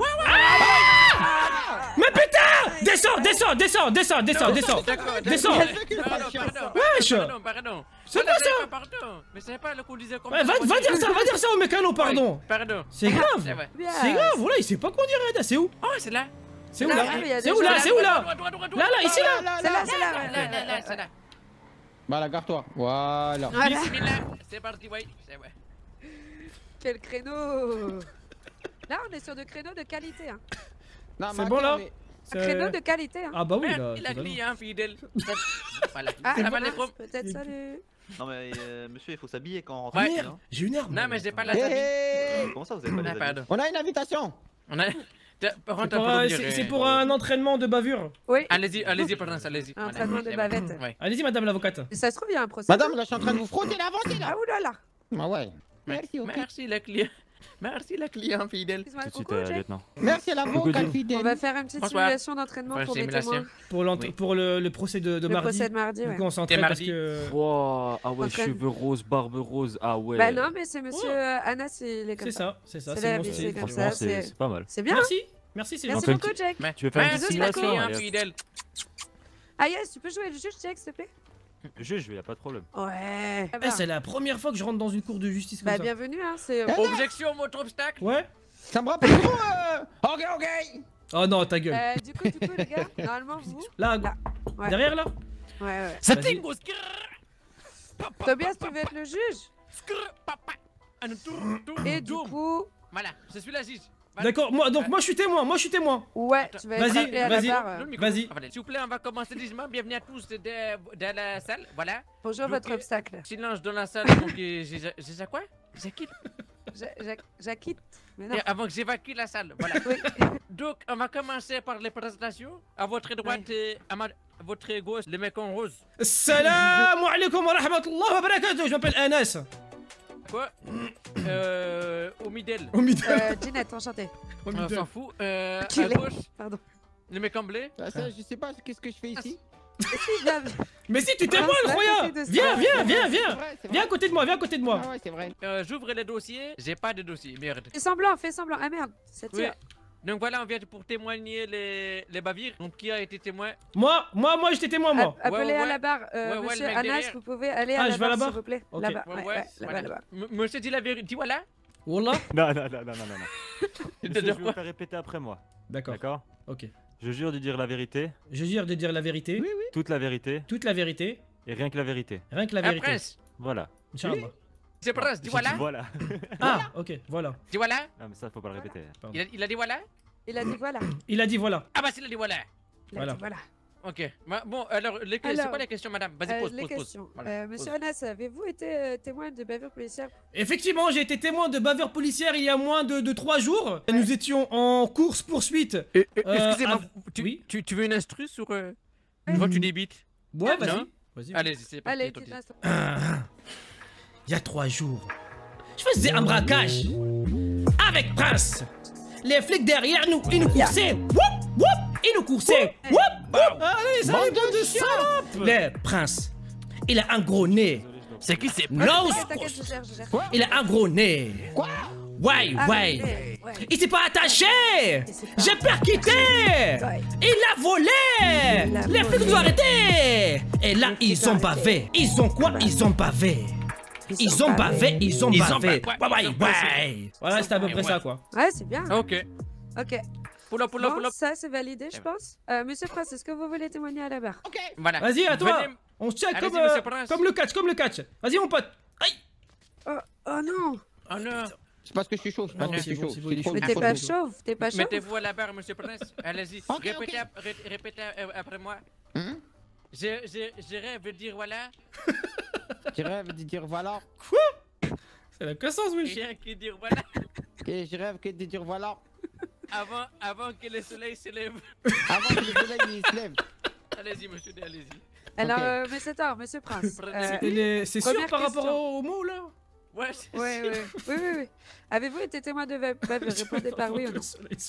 Mais putain. Descends, descends, descends, descends, descends, descends. D'accord, Descends. d'accord. Pardon, pardon, Wesh. pardon, pardon. C'est Voilà, quoi ça? c'est pas Pardon, mais c'est pas le qu'on disait comme Ouais, ça, va, on va dit- dire ça, va dire ça au mécano, pardon. Ouais, Pardon. C'est C'est grave. vrai. Bien. C'est grave, voilà, il sait pas conduire, Reda, c'est où? Oh, c'est là. C'est où Là, là? là, il y a C'est des où là? gens C'est où là? Droit, droit, droit, droit. Là, là, ici là. C'est là, c'est là. Là, ouais, là, ouais, là, là, ouais, c'est ouais. là. Bah, la gare-toi. Voilà. Voilà. Bismillah, c'est parti, ouais, c'est vrai. Quel créneau. Là, on est sur de créneaux de qualité. Hein. Non, C'est mais bon, attends, là mais- Un créneau de qualité. Hein. Ah bah oui, là. Merci la totalement. client fidèle. Voilà. Ah, Salam ah, alaikum. peut-être salut. Non mais euh, monsieur, il faut s'habiller quand on rentre. Ouais. ici, hein. J'ai une arme. Non, mais j'ai pas la Hé, habits. hé, Comment ça, vous avez pas les Ah, habits pardon. on a une invitation. On a... T'as- Par C'est contre, pour, on peut un- le dire, c'est- euh, c'est pour un entraînement de bavure. Oui. Allez-y, allez-y, pardon, allez-y. Un Voilà, entraînement de c'est bavette. bon. Ouais. Allez-y, madame l'avocate. Et ça se trouve, il y a un procès. Madame, là, je suis en train de vous frotter là, avancez là. Ah oulala. Ah ouais. Merci, ok. Merci la client. Merci la client fidèle. Excuse-moi, Tout de suite, coucou, euh, Jake. lieutenant. Merci à l'avocat On fidèle. va faire une petite Bonsoir. simulation d'entraînement Ouais, pour mes simulation. témoins. Pour, l'ent- Oui. pour le, le procès de, de Le mardi. procès de mardi, Du ouais. coup, on s'entraîne Et parce mardi. que. Wow, ah ouais, Entraîne. cheveux roses, barbe rose, ah ouais. Bah non, mais c'est monsieur euh, Anas, il est comme C'est ça. ça, c'est ça, C'est c'est la mon vie, style. c'est comme Franchement, ça, c'est c'est- c'est pas mal. C'est bien. Merci, merci, c'est Merci Enfin, beaucoup, tu- Jake. Mais- Tu veux faire une Bisous, petite Merci la D'accord. simulation client allez, hop. fidèle. Ah yes, tu peux jouer le juge, Jake, s'il te plaît? Juge, y a pas de problème. Ouais. Eh, c'est la première fois que je rentre dans une cour de justice comme Bah ça. bienvenue, hein, c'est... Eh, Objection, votre obstacle. Ouais. Ça me rappelle trop. euh, Ok, ok. Oh non, ta gueule. Euh, du coup, du coup, les gars, normalement, vous... Là, Là. Ouais. derrière là. Ouais, ouais. Ça Vas-y. tingo, skrrr. Papa, Tobias, tu veux être le juge? skrrr, papa. Un tour, tour, Et du tour. coup... Voilà, je suis la juge. Voilà. D'accord, moi, donc moi je suis témoin, moi je suis témoin. Ouais, tu vas être Vas-y, appelé à la vas-y. barre. euh. Donne le micro. Vas-y. Ah, voilà. S'il vous plaît, on va commencer doucement. Bienvenue à tous de, de la salle. Voilà. Bonjour, Donc, votre euh, obstacle. Silence dans la salle. Donc, euh, j'ai j'ai ça quoi J'acquitte. Ja- ja- J'acquitte. Mais non. Et avant que j'évacue la salle. Voilà. Oui. Donc, on va commencer par les présentations. À votre droite, et à, ma, à votre gauche, les mecs en rose. Salam alaikum wa rahmatullah wa barakatuh. Je m'appelle Anas. Quoi euh, Au middle. Au milieu. Euh, Ginette, enchantée. Au On milieu. s'en fout. Euh, à Qu'il est. gauche, Pardon. les mecs en blé. Ah, ça, je sais pas, qu'est-ce que je fais ici? Si, viens. Mais si tu Ah, témoignes, c'est à Roya. côté de ça. Viens, viens, C'est viens, vrai, viens. c'est vrai, c'est Viens à vrai. côté de moi, viens à côté de moi. Ah ouais, c'est vrai. Euh, J'ouvre les dossiers. J'ai pas de dossier. Merde. Fais semblant, fais semblant. Ah merde, ça Oui. tire. Donc voilà, on vient pour témoigner les, les bavires. Donc qui a été témoin Moi, moi, moi, j'étais témoin, moi. A- Appelez ouais, à ouais. la barre. Euh, Ouais, ouais, monsieur le mec Anas, derrière. vous pouvez aller Ah, à je la vais à la barre, barre s'il vous plaît. Ok. Là-bas. Ouais, Ouais, ouais, ouais, là-bas, voilà. là-bas. M- Monsieur dit la vérité. Dis voilà. Wallah. Non, non, non, non, non, non. non. De Monsieur, je vais quoi vous faire répéter après moi. D'accord. D'accord. Ok. Je jure de dire la vérité, Je jure de dire la vérité, Oui, oui. toute la vérité toute la vérité, et rien que la vérité. rien que la Un vérité. prince. Voilà. Inch'Allah. Monsieur le Prince, dis voilà. Voilà. Ah, ok, voilà. Dis voilà. Non, mais ça, faut pas le répéter. Il a, il a dit voilà. Il a dit voilà. Il a dit voilà. Ah bah c'est il a dit voilà. Il a Voilà. dit voilà. Ok. Bah, bon, alors, les- c'est Alors, quoi les questions, madame? Vas-y, Euh, pose, les pose, pose. questions. Voilà, Euh, Monsieur pose. Anas, avez-vous été euh, témoin de bavure policière? Effectivement, j'ai été témoin de bavure policière il y a moins de, de trois jours. Nous étions en course-poursuite. Eh, eh, Euh, Excusez-moi, av- tu, oui. tu, tu veux une instru sur euh, une fois que tu débites? Ouais, vas-y. Non. Vas-y. Allez, c'est parti. Allez, ton petit tour. instant. Il y a trois jours, je faisais un braquage avec Prince. Les flics derrière nous, ils nous coursaient. Woup, woup, ils nous coursaient. Woup, woup. Allez, ça Bande bande de de salopes. Les Prince, il a un gros nez. C'est qui c'est Nose T'inquiète, t'inquiète, je gère, je gère. Il a un gros nez. Quoi? Ouais, Ah, ouais. ouais, ouais. Il s'est pas attaché. s'est pas- J'ai percuté. Ouais. Il a volé. Il a Les volé. flics nous ont arrêtés. Et là, Les ils flics ont ont bavé. Ils ont quoi? Ils ont bavé. Ils ont bavé, ils ont Ils ont bavé. ba- Ouais, ouais, ils ont ouais. bavé. Voilà, c'était à peu près Ouais. ça, quoi. Ouais, c'est bien. Ok. Ok. Pull up, pull up, Bon, pull up. ça c'est validé, je pense. Euh, Monsieur Prince, est-ce que vous voulez témoigner à la barre? Ok. Voilà. Vas-y, à toi. Venez- On se tient Allez-y, comme, euh, monsieur Prince. comme le catch, comme le catch. Vas-y, mon pote. Aïe. Oh, oh non. Oh non. C'est parce que je suis chaud. C'est parce Non, que je c'est suis bon, chaud. c'est bon, C'est il est trop- chaud. Mais trop t'es pas chaud. chauve, t'es pas chauve. Mettez-vous à la barre, monsieur Prince. Allez-y. Ok, répétez, ok. ap- ré- répétez euh, après moi. Hum? Je, je, je rêve de dire voilà. Je rêve de dire voilà. C'est la cassance, Et wesh. rien que dire voilà. Et je rêve que de dire voilà. Avant, avant que le soleil se lève. Avant que le soleil il se lève. Allez-y, monsieur D, allez-y. Alors, Ok. euh, Monsieur Thor, Monsieur Prince. Prenez- euh, Et les- C'est sûr Première par rapport question. au, au mot, là? Ouais, c'est Ouais, sûr. ouais. Oui, oui, oui. Avez-vous été témoin de va- bavure? Répondez par oui ou non.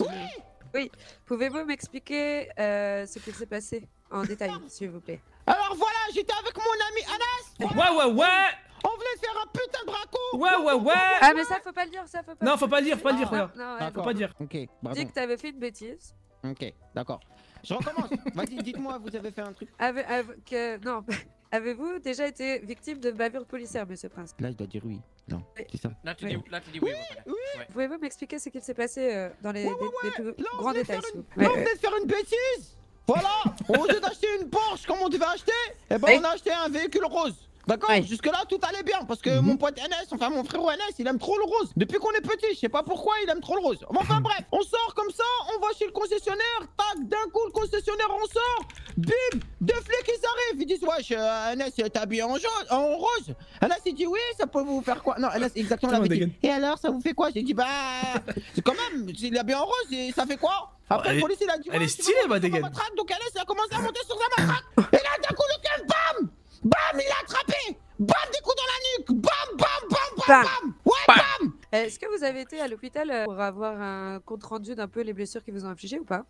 Pouvez-vous m'expliquer euh, ce qu'il s'est passé en détail, s'il vous plaît? Alors voilà, j'étais avec mon ami Anas. Ouais, ouais, ouais. On voulait faire un putain de braco. Ouais, ouais, ouais. Ah, mais ça, faut pas le dire, ça, faut pas Non, faut pas le dire, faut pas le dire, Ah. frère. Non, ouais. D'accord. pas dire. Ok, Dis pardon. que t'avais fait une bêtise. Ok, d'accord. Je recommence. Vas-y, dites-moi, vous avez fait un truc. Ave- ave- que... Non. Avez-vous déjà été victime de bavure policière, Monsieur Prince? Là, je dois dire oui. Non, Oui. c'est ça. Là, tu Oui. dis, là, tu dis oui. voilà. Pouvez-vous m'expliquer ce qu'il s'est passé euh, dans les, Ouais, ouais, les- les plus Là, on grands venait détails, faire s'il une- vous plaît? là, on Ouais, venait de faire une bêtise. Voilà. Au lieu d'acheter une Porsche comme on devait acheter, eh ben Oui. on a acheté un véhicule rose. D'accord. Oui. Jusque là tout allait bien parce que mon pote N S, enfin mon frérot N S, il aime trop le rose. Depuis qu'on est petit, je sais pas pourquoi il aime trop le rose. Bon, enfin bref, on sort comme ça, on va chez le concessionnaire, tac, d'un coup le concessionnaire on sort, bim, deux flics ils arrivent, ils disent wesh, euh, N S t'es habillé en, jaune, en rose. N S il dit oui, ça peut vous faire quoi? Non, N S exactement Comment l'avait dégaine. dit. Et alors ça vous fait quoi? J'ai dit bah, c'est quand même, il est habillé en rose et ça fait quoi? Après elle le est- police il a dit elle ouais, est tu stylée, veux ma monter sur dégaine. matraque. Donc N S il a commencé à monter sur sa matraque. Et là d'un coup le keuf, bam, bam, il a attrapé. Bam, des coups dans la nuque. Bam, bam, bam, bam, Bam. bam. Ouais, bam. Est-ce que vous avez été à l'hôpital euh, pour avoir un compte rendu d'un peu les blessures qu'ils vous ont infligées ou pas?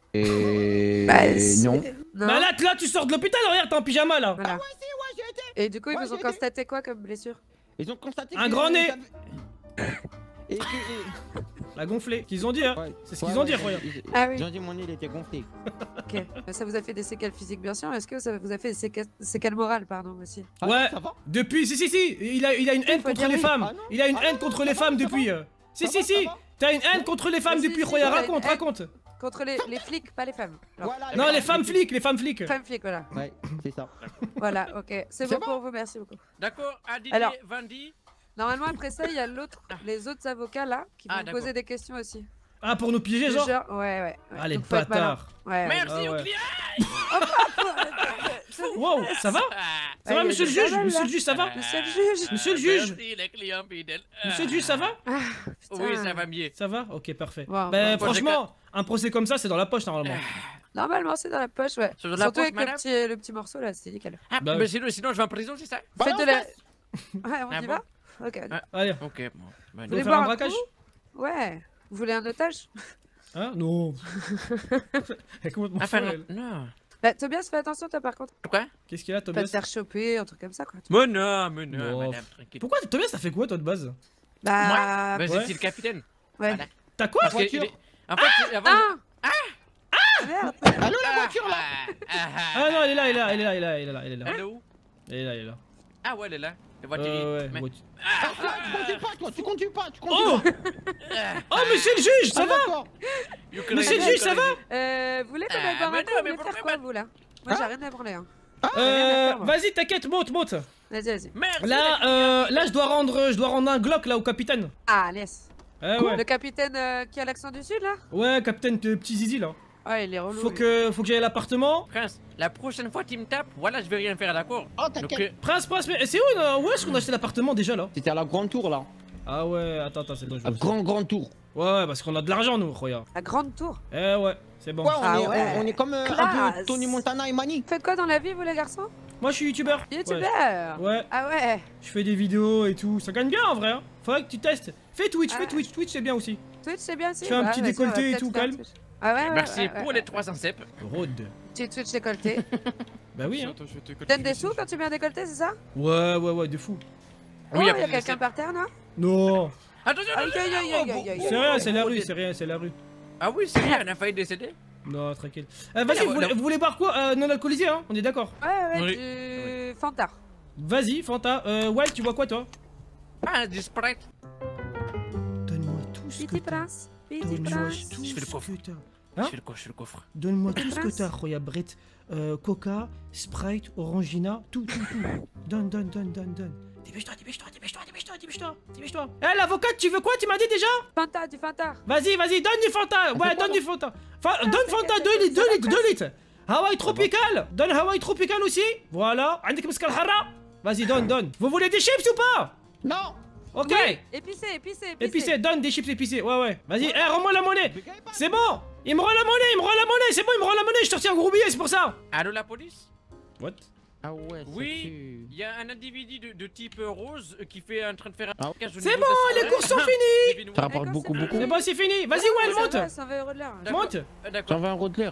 Et Bah, c'est- non. Non. Bah là, là, tu sors de l'hôpital, regarde, t'es en pyjama, là. Voilà. Ouais, si, ouais, j'ai été. Et du coup, ils Ouais, vous ont j'ai été. constaté quoi comme blessure? Ils ont constaté Un que- grand nez. Et que- et- La gonflée, qu'ils ont dit, hein. ouais. C'est ce Ouais, qu'ils ont ouais, dit, ils- regarde. ils- Ah oui. Ils ont dit mon nez il était gonflé. Ok. Ça vous a fait des séquelles physiques, bien sûr. Est-ce que ça vous a fait des séquelles, séquelles morales, pardon, aussi? Ah, Ouais. Ça va? Depuis, si, si, si, il a, il a une haine faut contre dire les oui. femmes. Ah non. Il a une Ah haine non, contre ça les va, femmes ça depuis. va. euh. Si, Ça si, va, si. ça va. T'as une haine contre les femmes Si, depuis, si, Roya, il a une raconte, haine. raconte. Contre les, les flics, pas les femmes. Alors, Voilà. Non, les gars, femmes flics, les femmes flics. femmes flics, voilà. Ouais, c'est ça. Voilà, ok. C'est C'est bon bon pour vous, merci beaucoup. D'accord, Adidi, Alors. Vandy. Normalement, après ça, il y a l'autre, les autres avocats là qui vont Ah, vous d'accord. poser des questions aussi. Ah, pour nous piéger, Du genre. genre, ouais, ouais. ouais. Ah, les Donc, faut être malin. bâtards. Ouais, ouais. Merci Ah, au ouais. client. Wow, ça va? Ah, Ça va, Ah, il y a monsieur le des juge? balles, Monsieur là. le juge, ça va? Monsieur le juge. Monsieur le juge. Merci, les clients fidèles. Monsieur le juge, ça va? Ah, putain. Oui, ça va mieux. Ça va? Ok, parfait. Bon, Ben, bon. franchement, un procès comme ça, c'est dans la poche, normalement. Normalement, c'est dans la poche, ouais. C'est dans la Surtout poche, avec le madame petit, le petit morceau là, c'est nickel. Ah, Bah mais oui. sinon, sinon, je vais en prison, c'est ça? Bah, Faites on de la. passe. Ouais, on Ah y bon va? Ok. Ah. Allez, Ok, bon. Bah, Vous voulez voulez faire un boire un braquage? coup? Ouais. Vous voulez un otage? hein? Non. Elle est complètement Enfin, folle, elle. non. Bah, Tobias, fais attention, toi, par contre. Quoi? Qu'est-ce qu'il y a, Pas te Tobias? faire choper, un truc comme ça, quoi. Mais non, mais non, Bon, madame, tranquille. Pourquoi Tobias, t'as fait quoi, toi, de base? Bah. Bah, Ouais. c'est le capitaine. Ouais. Voilà. T'as quoi? Parce que voiture. il est- En fait, c'est- avant. Ah! Ah! Merde! Allô la Ah, voiture là. ah, Ah non, elle est là, elle est là, elle est là, elle est là, elle est là, elle est là. Elle est où? Elle est là, elle est là. Ah ouais, elle est là. La voiture. Euh, ouais, mais- voiture. Ah, toi, tu conduis pas, toi, tu conduis pas, tu conduis Oh! pas. Oh, monsieur le juge, ça Ah, va? d'accord. You Monsieur le crazy, juge, ça va? crazy. Euh, vous voulez qu'on Ah, aille boire mais un non, coup? Vous mais voulez faire pourquoi quoi, pas- vous, là? Moi, j'ai Hein? rien à branler, hein. Euh, vas-y, t'inquiète, monte, monte. Vas-y, vas-y. Merci. Là, euh, là, je dois rendre, je dois rendre un Glock là au capitaine. Ah, laisse. Eh ouais. Le capitaine euh, qui a l'accent du sud, là? Ouais, capitaine, de petit zizi là. Ouais, il est relou. Faut lui. que, faut que j'aille à l'appartement. Prince, la prochaine fois tu me tapes, voilà, je vais rien faire, d'accord? Oh, Donc, t'inquiète. euh, Prince, Prince, mais c'est où là? Où est-ce qu'on a acheté l'appartement déjà là? C'était à la grande tour là. Ah ouais, attends, attends, c'est bon, je La vois. grande, grande tour. Ouais, ouais, parce qu'on a de l'argent nous, regarde. La grande tour. Eh ouais, c'est bon. Ouais, on, Ah est, ouais. on, on est comme euh, un Classe. peu Tony Montana et Mani. Faites quoi dans la vie, vous, les garçons? Moi, je suis youtubeur. Youtubeur. Ouais. Ouais, Ah ouais. je fais des vidéos et tout. Ça gagne bien en vrai. Hein. Faudrait que tu testes. Fais Twitch, fais Ah. Twitch. Twitch, c'est bien aussi. Twitch, c'est bien aussi. Fais un Ouais, petit vas-y, décolleté on va et peut-être tout, faire calme. Twitch. Ah ouais, ouais, merci ouais, pour ouais, les ouais. trois cents cep. Rod. Petit Twitch décolleté. Bah oui, hein. Donne des sous quand tu viens décolleté, c'est ça? Ouais, ouais, ouais, de fou. Oh, Oui, il y après, a je quelqu'un sais. par terre, non? Non. Attention, Aïe, aïe, aïe, aïe, aïe, aïe, C'est aïe. rien, c'est la rue, c'est rien, c'est la rue. Ah oui, c'est rien, on a failli décéder. Non, tranquille. Euh, Vas-y, Ah, vous, voulez- non. vous voulez boire quoi? euh, Non alcoolisé, hein. On est d'accord. Ouais, ouais, Oui. du Fanta. Vas-y, Fanta. Euh, Wild, tu vois quoi toi? Ah, du Sprite. Donne-moi tout ce que Petit t'as. prince. Petit Donne-moi prince. tout Je fais le ce coffre. que t'as. Je Hein? fais le coffre, je fais le coffre. Donne-moi tout ce que Prince. t'as, Roya Brett. Euh, Coca, Sprite, Orangina, tout, tout, tout. Donne, donne, donne, donne, donne. Dépêche-toi, dépêche-toi, dépêche-toi, dépêche-toi, dépêche-toi, dépêche-toi. Eh, l'avocate, tu veux quoi? Tu m'as dit déjà? Fanta, du Fanta. Vas-y, vas-y, donne du Fanta. Ouais, donne du Fanta. Fa- donne Fanta, deux litres, deux litres, deux litres. Hawaii tropical. Donne Hawaii tropical aussi. Voilà. عندك مسك الحرة. Vas-y, donne, donne. Vous voulez des chips ou pas? Non. Ok. Oui, épicé, épicé, épicé. Épicé, donne des chips épicés. Ouais, ouais. Vas-y, eh, rends-moi la monnaie. C'est bon. Il me rend la monnaie, il me rend la monnaie. C'est bon, il me rend la monnaie. Je te retiens un gros billet, c'est pour ça. Allô, la police? What? Ah ouais, ça Oui, tue. il y a un individu de, de type euh, rose euh, qui fait en train de faire un Ah. braquage au C'est niveau bon, de sa- les courses sont finies. Devine-moi. Ça rapporte D'accord, beaucoup, c'est beaucoup. C'est bon, c'est fini. Vas-y, Ouais, Well, ça monte. va, cent vingt euros de l'heure. D'accord. Monte. Euh, J'en D'accord. veux un Rodler.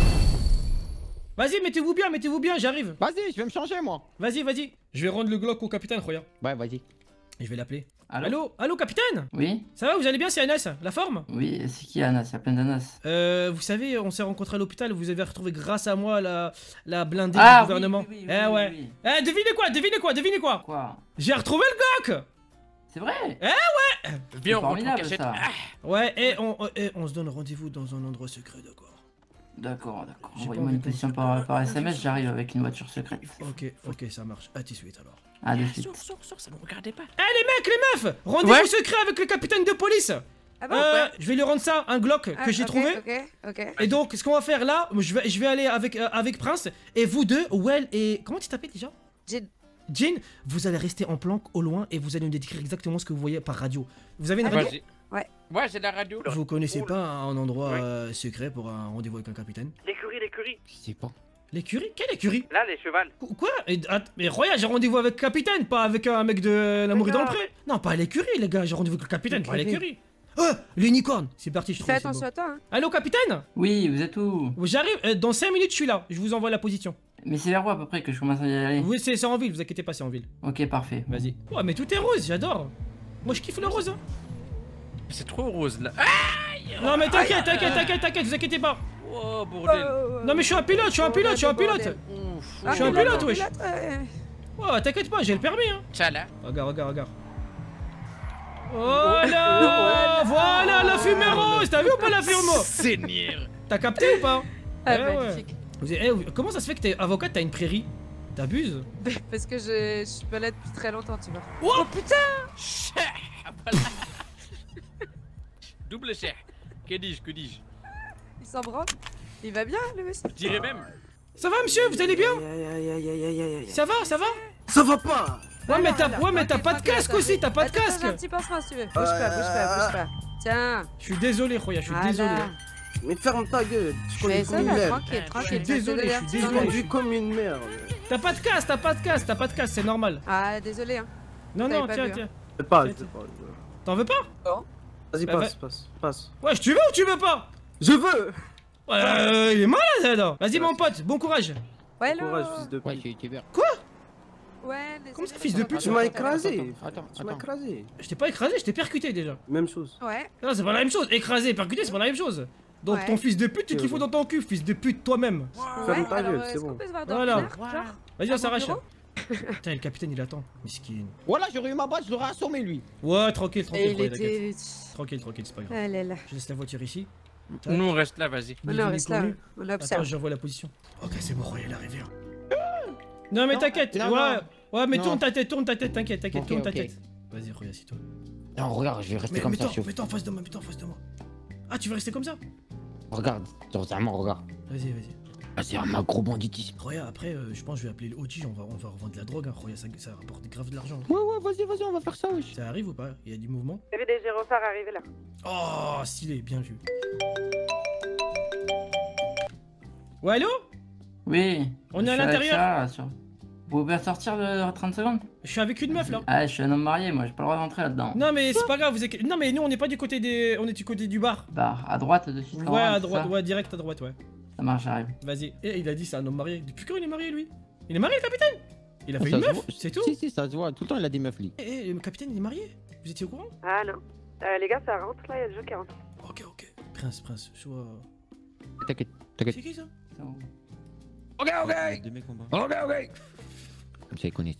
Vas-y, mettez-vous bien, mettez-vous bien, j'arrive. Vas-y, je vais me changer moi. Vas-y, vas-y. Je vais rendre le Glock au capitaine, regarde. Ouais, vas-y. Et je vais l'appeler. Allô, Allô, allô, capitaine? Oui, Ça va, vous allez bien, c'est Anas? La forme? oui, c'est qui Anas? Il y a plein d'Anas. Euh, vous savez, on s'est rencontrés à l'hôpital, vous avez retrouvé grâce à moi la, la blindée Ah, du gouvernement. oui, oui, oui, eh oui, ouais. oui. Eh, devinez quoi, devinez quoi, devinez quoi? Quoi? J'ai retrouvé le Glock! C'est vrai? Viens, on rentre en formidable, cachette. ça. Ah, Ouais, et on, et on se donne rendez-vous dans un endroit secret, d'accord? D'accord, d'accord. J'ai Envoyez-moi pas une envie de position penser. par, par S M S, j'arrive avec une voiture secrète. Ok, ok, ça marche. À tout de suite alors. À de sors, suite. sors, sors, ça ne me regardait pas. Eh les mecs, les meufs! Rendez-vous Ouais. secret avec le capitaine de police! Ah bon? Euh, je vais lui rendre ça, un Glock Ah, que j'ai ok, trouvé. Ok, ok. Et donc, ce qu'on va faire là, je vais, je vais aller avec, euh, avec Prince, et vous deux, Well et... Comment tu t'appelles déjà? Jin. Jin, vous allez rester en planque au loin et vous allez nous décrire exactement ce que vous voyez par radio. Vous avez une Ah, radio? Vas-y. Ouais. Ouais, j'ai la radio. Vous connaissez pas un endroit Ouais. euh, secret pour un rendez-vous avec un capitaine? L'écurie, l'écurie. Je sais pas. L'écurie? Quelle écurie? Là, les chevals. Qu- Quoi? Et, att- mais Roya, j'ai rendez-vous avec le capitaine, pas avec un mec de l'amour est dans le non, pré. Non, pas à l'écurie, les gars, j'ai rendez-vous avec le capitaine, pas à Ok. l'écurie. Oh, l'unicorne! C'est parti, je trouve. Fais c'est attention beau. à toi, hein. Allô, capitaine? Oui, vous êtes où? J'arrive, euh, dans cinq minutes, je suis là. Je vous envoie la position. Mais c'est vers où à peu près que je commence à y aller? Oui, c'est c'est en ville, vous inquiétez pas, c'est en ville. Ok, parfait. Vas-y. Ouais, mais tout est rose, j'adore. Moi, je kiffe le rose. Hein. C'est trop rose là. Ah, Non, mais t'inquiète, t'inquiète, t'inquiète, t'inquiète, vous inquiétez pas. oh bordel. Non, mais je suis un pilote, je suis un pilote, je suis un pilote. Ouf. Je suis un pilote, wesh. ouais. Ouais, t'inquiète pas, j'ai le permis. Hein. Tchala. Regarde, regarde, regarde. Voilà, voilà la fumée rose. T'as vu ou pas la fumée rose? Seigneur. T'as capté ou pas? Ah, Eh ouais. magnifique. Vous- eh, vous- Comment ça se fait que t'es avocate, t'as une prairie? T'abuses? Parce que je, je suis pas là depuis très longtemps, tu vois. Oh putain! Cher. Voilà. Double cher. Que dis-je, que dis-je? Il s'en branle. Il va bien, le monsieur? Je dirais même. Ça va, monsieur? Vous allez bien? Aïe, aïe, aïe, aïe, aïe, aïe, aïe. Ça va, ça va? Ça va pas! Ouais, mais t'as Alors, ouais, mais t'as tranquille, pas de tranquille, casque attends. aussi, t'as pas de Attends, casque. Un petit pansement si tu veux. Bouge pas, bouge pas, bouge pas. Tiens. Je suis désolé, Roya, je suis Voilà. désolé. Mais ferme ta gueule, je Je connais fais ça, comme une là, merde. tranquille, tranquille. Je suis désolé, je suis un petit Je désolé. moment. conduis comme une merde. T'as pas de casque, t'as pas de casque, t'as pas de casque, c'est normal. Ah, désolé, hein. Non, T'avais non, pas tiens, vu, hein. tiens. Je passe, Tiens, je passe. T'en veux pas? Vas-y, Bah, passe, passe, passe. Ouais, tu veux ou tu veux pas? Je veux! Ouais, euh, il est malade, là. Vas-y, mon pote, bon courage. Ouais, Courage, là. fils de Ouais, pute. j'ai été vert. Ouais, désolé. Comment ça, fils de pute? Tu m'as Attends, écrasé! Attends, Tu m'as attends. écrasé! Je t'ai pas écrasé, je t'ai percuté déjà. Même chose. Ouais. Non, c'est pas la même chose. Écraser, percuter, c'est pas la même chose. Donc Ouais. ton fils de pute, tu te Ouais, fous ouais. dans ton cul, fils de pute toi-même. Ferme ta alors, gueule, euh, c'est est-ce qu'on bon. peut se voir dans Voilà. le pinard, genre Vas-y, À on mon s'arrache. bureau Putain, le capitaine, il attend. Miskin. Voilà, j'aurais eu ma balle, je l'aurais assommé lui. Ouais, tranquille, Et tranquille, il Roya, t'inquiète. était. Tranquille, tranquille, c'est pas grave. Ah là là. Je laisse la voiture ici. Nous on reste là, vas-y. On Niveau en reste là, inconnu. on Attends, observe. j'envoie la position. Ok, c'est bon, Roya, il est arrivé. hein. Non, mais Non, t'inquiète. non, Ouais, non. ouais, mais Non. tourne ta tête, tourne ta tête, t'inquiète, t'inquiète, Ok, tourne ta ok. tête. Vas-y, regarde, assis-toi. Non, regarde, je vais rester Mais comme ça, mets-toi chaud. mets-toi en face de moi, mets-toi en face de moi. Ah, tu veux rester comme ça? Regarde, sincèrement, regarde. Vas-y, vas-y. Ah, c'est un gros banditisme. Roya, après, euh, je pense que je vais appeler le O G, on va, on va revendre de la drogue, hein. Roya, ça, ça rapporte grave de l'argent. Ouais, ouais, vas-y, vas-y, on va faire ça, wesh. Ça arrive ou pas? Il y a du mouvement? J'ai vu des gyrophares arriver là. Oh, stylé, bien vu. Ouais, allô? Oui. On est je à suis avec l'intérieur? Sarah, là, sur- Vous pouvez sortir de trente secondes? Je suis avec une meuf là. Ah, je suis un homme marié, moi, j'ai pas le droit d'entrer là-dedans. Non, mais c'est pas grave, vous êtes... Non, mais nous on n'est pas du côté des. On est du côté du bar. Bah, à droite, de suite. en Ouais, haut, à c'est droite, ça ouais, direct à droite, ouais. Ça marche, j'arrive. Vas-y. Et il a dit c'est un homme marié. Depuis quand il est marié lui? Il est marié, le capitaine? Il a fait Ça une se meuf, voit. c'est tout? Si, si, ça se voit. Tout le temps, il a des meufs, lui. Eh, eh, le capitaine il est marié? Vous étiez au courant? Ah non. Euh, les gars, ça rentre là, il y a des gens qui rentrent. Ok, ok. Prince, prince, sois. T'inquiète, t'inquiète. C'est qui ça? C'est bon. Ok, ok. Deux mecs en bas. Ok, ok. Comme ça, ils connaissent.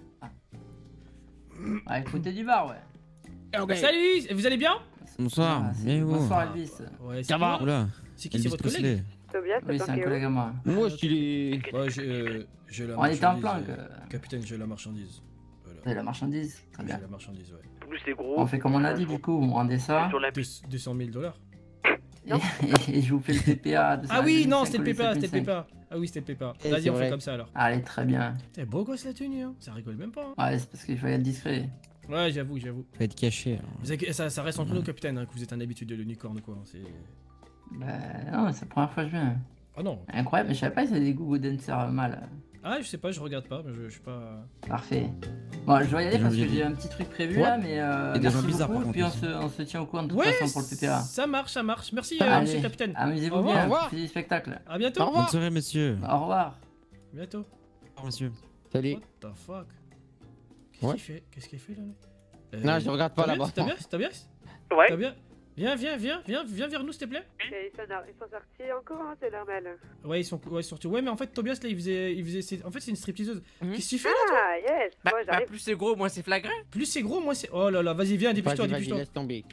Ah, écoutez du bar, ouais. Ok. Salut, vous allez bien? Bonsoir, Ah, c'est- bien vous. Bonsoir, Elvis. Ouais, Ça va? Oula, C'est qui? C'est Elvis votre Presley. collègue? Tobias, Oui, t'es c'est un planqué où? collègue à moi. Moi, je suis. Ouais, j'ai euh, j'ai la On était en marchandise, planque. euh, Capitaine, j'ai la marchandise. Voilà. C'est la marchandise. Très J'ai bien. la marchandise, ouais. Plus c'est gros. On fait comme on a dit, du coup, on rendait ça. Sur la Deux- deux cent mille dollars. Et, et je vous fais le P P A. de ça, Ah oui, non, deux mille cinq c'était le ou les P P A, c'était le sept mille P P A. Ah oui, c'était le P P A. Eh, Vas-y, c'est on fait vrai. comme ça alors. Allez, très bien. T'es beau gosse la tenue, hein. Ça rigole même pas. Hein. Ouais, c'est parce qu'il fallait être discret. Ouais, j'avoue, j'avoue. Faut être caché. alors. Vous inquiétez- Ça, ça reste entre nous, capitaine, hein, que vous êtes un habitué de l'unicorne ou quoi. hein, C'est. Bah, non, c'est la première fois que je viens. Ah non. Incroyable, mais je savais pas si c'était des goûts dancers mal. Ah, je sais pas, je regarde pas, mais je, je suis pas. Parfait. Bon, je dois y aller Des parce gens que bizarres. j'ai un petit truc prévu Ouais. là, mais euh, Et des merci gens bizarres, beaucoup, par puis on contre, se, on se tient au courant de toute Ouais, façon pour le P P A. ça marche, ça marche. Merci, euh, Allez, monsieur le capitaine. Au Amusez-vous revoir. bien, Au revoir. petit spectacle. À bientôt. Au revoir. Bonne soirée, monsieur. Au revoir. Bientôt. Au revoir, monsieur. Salut. What the fuck? Qu'est-ce Ouais. qu'il fait? Qu'est-ce qu'il fait là? Euh, Non, je regarde pas là-bas. T'as bien? T'as bien? T'as Ouais. bien? Viens, viens, viens, viens, viens vers nous, s'il te plaît. Et Ils sont, ils sont sortis en courant, c'est normal. Ouais, ils sont ouais, sortis. Ouais, mais en fait, Tobias là, il faisait. Il faisait c'est- en fait, c'est une stripteaseuse. Mhm. Qu'est-ce qu'il fait là? Ah, yes, Bah, moi bah, j'arrive. plus c'est gros, moins c'est flagrant. Plus c'est gros, moins c'est. Oh là là, vas-y, viens, dépêche-toi, Vas-y, vas-y, dépêche-toi. laisse tomber.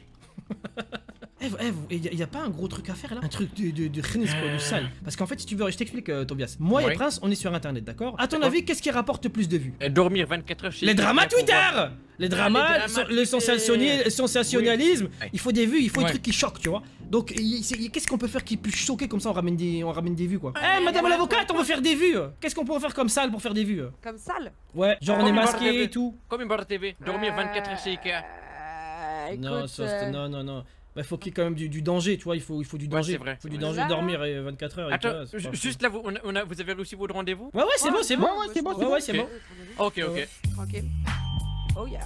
Eh, eh, vous- y, a- y a pas un gros truc à faire là? Un truc de, de, de khnis, quoi, du sale. Parce qu'en fait, si tu veux, je t'explique, euh, Tobias. Moi et Ouais. Prince, on est sur internet, d'accord? À ton D'accord. avis, qu'est-ce qui rapporte le plus de vues? Euh, Dormir vingt-quatre heures chez Les dramas quelqu'un pour Twitter! voir- Les dramas, Ah, les so- dramas le Twitter. sensationnali- sensationnalisme, Oui. il faut des vues, il faut Ouais. des trucs qui choquent, tu vois. Donc, y- c'est- y- qu'est-ce qu'on peut faire qui puisse choquer comme ça, on ramène des, on ramène des vues, quoi. Eh, madame l'avocate, on veut faire des vues! Qu'est-ce qu'on peut faire comme sale pour faire des vues? Comme sale. Ouais, genre on Comme est une barre masqué de et V. tout. Comme une barre de T V. Dormir vingt-quatre heures chez Ikea. Euh, Non, écoute, ça, c'est- euh, non, non, non. Bah, faut qu'il y ait quand même du, du danger, tu vois, il faut, il faut du Ouais, danger. c'est vrai. faut du Ouais. danger, Là. dormir et vingt-quatre heures. et Attends, toi, c'est ju- pas- juste là, vous, on a, on a- vous avez aussi votre rendez-vous? Ouais, ouais, c'est bon, c'est bon. Ouais, ouais, c'est bon, Ouais, ouais, c'est bon. Ok, Ouais, ok. ouais. Tranquille. Oh yeah.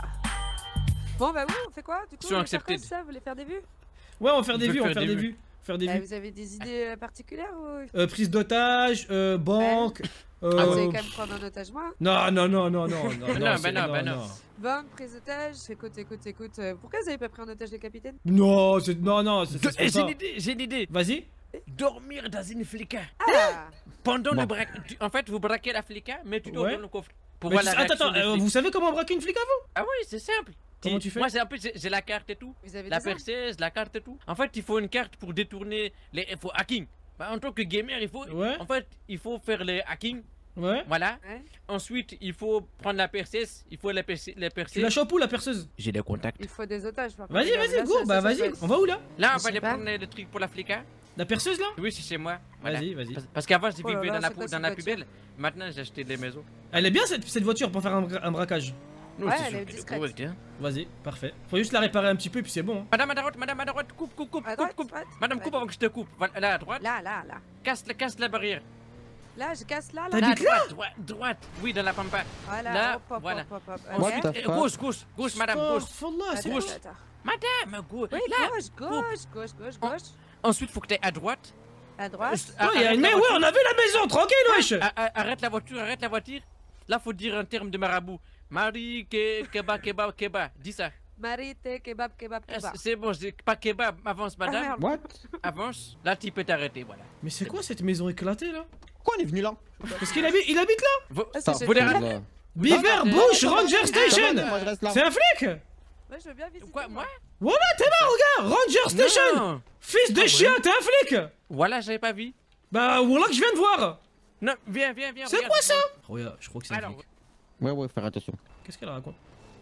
Bon bah oui, on fait quoi du coup? Sont on va faire accepted. quoi, ça? Vous voulez faire des vues? Ouais, on va faire des On peut vues, on va faire faire des des vues. vues. Faire des Euh, vues. Vous avez des idées euh, particulières ou... Euh, prise d'otage, euh, banque. Ah, vous allez Euh... quand même prendre un otage moi? Non, non, non, non, non, non, Non, non, bah c'est- non, bah non. Banque, prise d'otage, écoute, écoute, écoute. euh, Pourquoi vous avez pas pris en otage le capitaine? Non, c'est- non, non, c'est De- c'est eh, pas J'ai ça. une idée, j'ai une idée. Vas-y. Dormir dans une flica. Ah! Pendant Bon. le braque. tu- En fait, vous braquez la flica, mais tu dors Ouais. dans le coffre. Pour Mais voir tu- la Attends, réaction attends, des euh, flics. vous savez comment braquer une flic à vous? Ah oui, c'est simple. Comment tu fais? Moi, c'est un peu, j'ai j'ai la carte et tout. Vous avez La des armes? perceuse, la carte et tout. En fait, il faut une carte pour détourner les. Il faut hacking. Bah, en tant que gamer, il faut. Ouais. En fait, il faut faire les hacking. Ouais. Voilà. Ouais. Ensuite, il faut prendre la perceuse. Il faut la percer. La Tu percer. la chopes où la perceuse? J'ai des contacts. Il faut des otages par contre. Vas-y, Là, vas-y, ça, go, ça, bah ça vas-y, passe. on va où là? Là, on Je va sais aller pas. prendre le truc pour la flica. La perceuse là? Oui, c'est chez moi. Voilà. Vas-y, vas-y. Parce, parce qu'avant, je Oh là vivais là, dans la, c'est pou- quoi dans cette la voiture? poubelle. Maintenant, j'ai acheté des maisons. Elle est bien cette, cette voiture pour faire un, bra- un braquage. Non, Ouais, c'est elle sûr est que- discrète. ouais, tiens. Vas-y, parfait. Faut juste la réparer un petit peu et puis c'est bon. hein. Madame à droite, madame à droite, coupe, coupe, coupe, À coupe, droite, coupe. droite. Madame, Ouais. coupe avant que je te coupe. Voilà, là, à droite. Là, là, là. Casse, la- casse la barrière. Là, je casse là, là. T'as Là, dit que là? droite, droite, droite. Oui, dans la pampa. Voilà, Là, hop, hop, voilà. hop, hop, hop. What Ok. the Ensuite, fuck? euh, gauche, gauche, gauche, madame, gauche. Astaghfirullah, c'est Attends, gauche. attends, attends. Madame, gauche. Oui, Là. gauche, gauche, gauche, gauche, gauche. Ensuite, faut que tu ailles à droite. À droite. Ah, Oh, y a arrête une... la Mais ouais, voiture. on a vu la maison, tranquille, wesh! Ah, ah, Arrête la voiture, arrête la voiture. Là, faut dire un terme de marabout. Marie, ke, keba, keba, keba. Dis ça. Marité, kebab, kebab, Ah, kebab. c'est- C'est bon, c'est pas kebab. Avance, Ah, madame. merde. What? Avance. Là, tu peux t'arrêter, voilà. Mais c'est quoi cette maison éclatée là? Pourquoi on est venu là? Parce qu'il habite, il habite là? Vous, Ah, c'est vous chez les toi. ratez- Beaver non, Bush non, Ranger non, Station! Moi, je reste là. C'est un flic? Ouais, je veux bien visiter. Quoi, moi? Voilà, t'es mort, regarde! Ranger Station! Non. Fils de Ah, chien, t'es un flic! Voilà, j'avais pas vu. Bah, voilà que je viens de voir! Non, viens, viens, viens. C'est regarde, quoi ça? regarde. Regarde, je crois que c'est un Alors, flic. Ouais, ouais, faire attention. Qu'est-ce qu'elle raconte?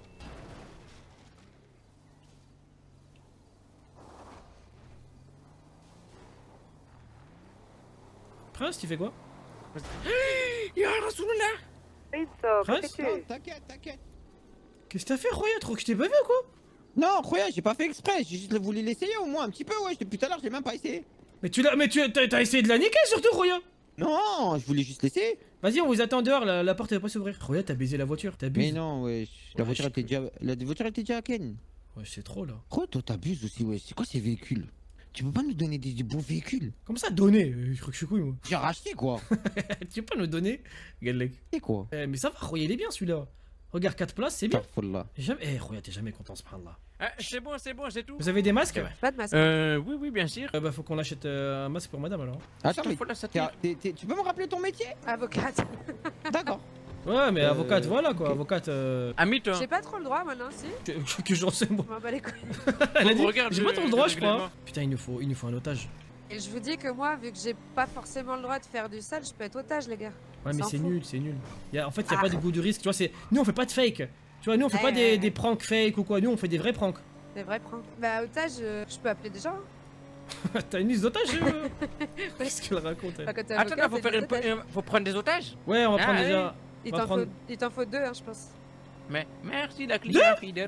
Prince, tu fais quoi? Ya Rasulullah. Prince? Non, t'inquiète, t'inquiète. Qu'est-ce que t'as fait, Roya? Trop que je t'ai pas vu ou quoi? Non, croyez, j'ai pas fait exprès. J'ai juste voulu l'essayer au moins un petit peu, ouais. Depuis tout à l'heure, j'ai même pas essayé. Mais tu l'as, mais tu t'as t'as essayé de la niquer surtout, Roya! Non, je voulais juste l'essayer. Vas-y, on vous attend dehors, la, la porte elle va pas s'ouvrir. Roya, t'as baisé la voiture, Mais t'abuses. non, ouais. La voiture était déjà. La voiture était déjà à Ken. Ouais, c'est trop là. Quoi, toi, t'abuses aussi, ouais. C'est quoi ces véhicules? Tu peux pas nous donner des, des bons véhicules? Comment ça, donner? Euh, Je crois que je suis couille, moi. J'ai racheté, quoi. Tu peux pas nous donner? Galek. C'est quoi? Eh, mais ça va, Roya, il est bien celui-là. Regarde, quatre places, c'est bien. Astaghfirullah. Jamais... Eh, Roya, t'es jamais content, subhanallah. Ah, c'est bon, c'est bon, c'est tout. Vous avez des masques? Ouais. Pas de masque. Euh, oui, oui, bien sûr. Euh, bah, faut qu'on achète euh, un masque pour madame alors. Attends, mais Faut la t'es- satire. t'es- t'es- tu peux me rappeler ton métier? Avocate. D'accord. Ouais, mais Euh, avocate, voilà quoi, ok. avocate. Euh... Ami, toi. J'ai pas trop le droit maintenant, si. Que, que j'en sais, moi. Je m'en bats les couilles. Elle a dit, regarde j'ai le- pas trop le droit, le je crois. règlement. Putain, il nous faut, il nous faut un otage. Et je vous dis que moi, vu que j'ai pas forcément le droit de faire du sale, je peux être otage, les gars. Ouais, mais S'en c'est fout. nul, c'est nul. Y a, en fait, y a Ah. pas de goût de risque. Tu vois, c'est. Nous, on fait pas de fake. Tu vois, nous, on fait Ouais, pas ouais, des, ouais. des pranks fake ou quoi. Nous, on fait des vrais pranks. C'est vrai, prends. Bah, otage, euh, je peux appeler des gens. hein. T'as une liste d'otages euh Qu'est-ce qu'elle raconte elle Bah, quand t'es Attends, avocat, là, faut, c'est faire des une... otages. euh, faut prendre des otages. Ouais, on va Ah, prendre ouais. déjà. Il on va t'en prendre- faut... il t'en faut deux, hein, je pense. Mais merci, la cliente fidèle.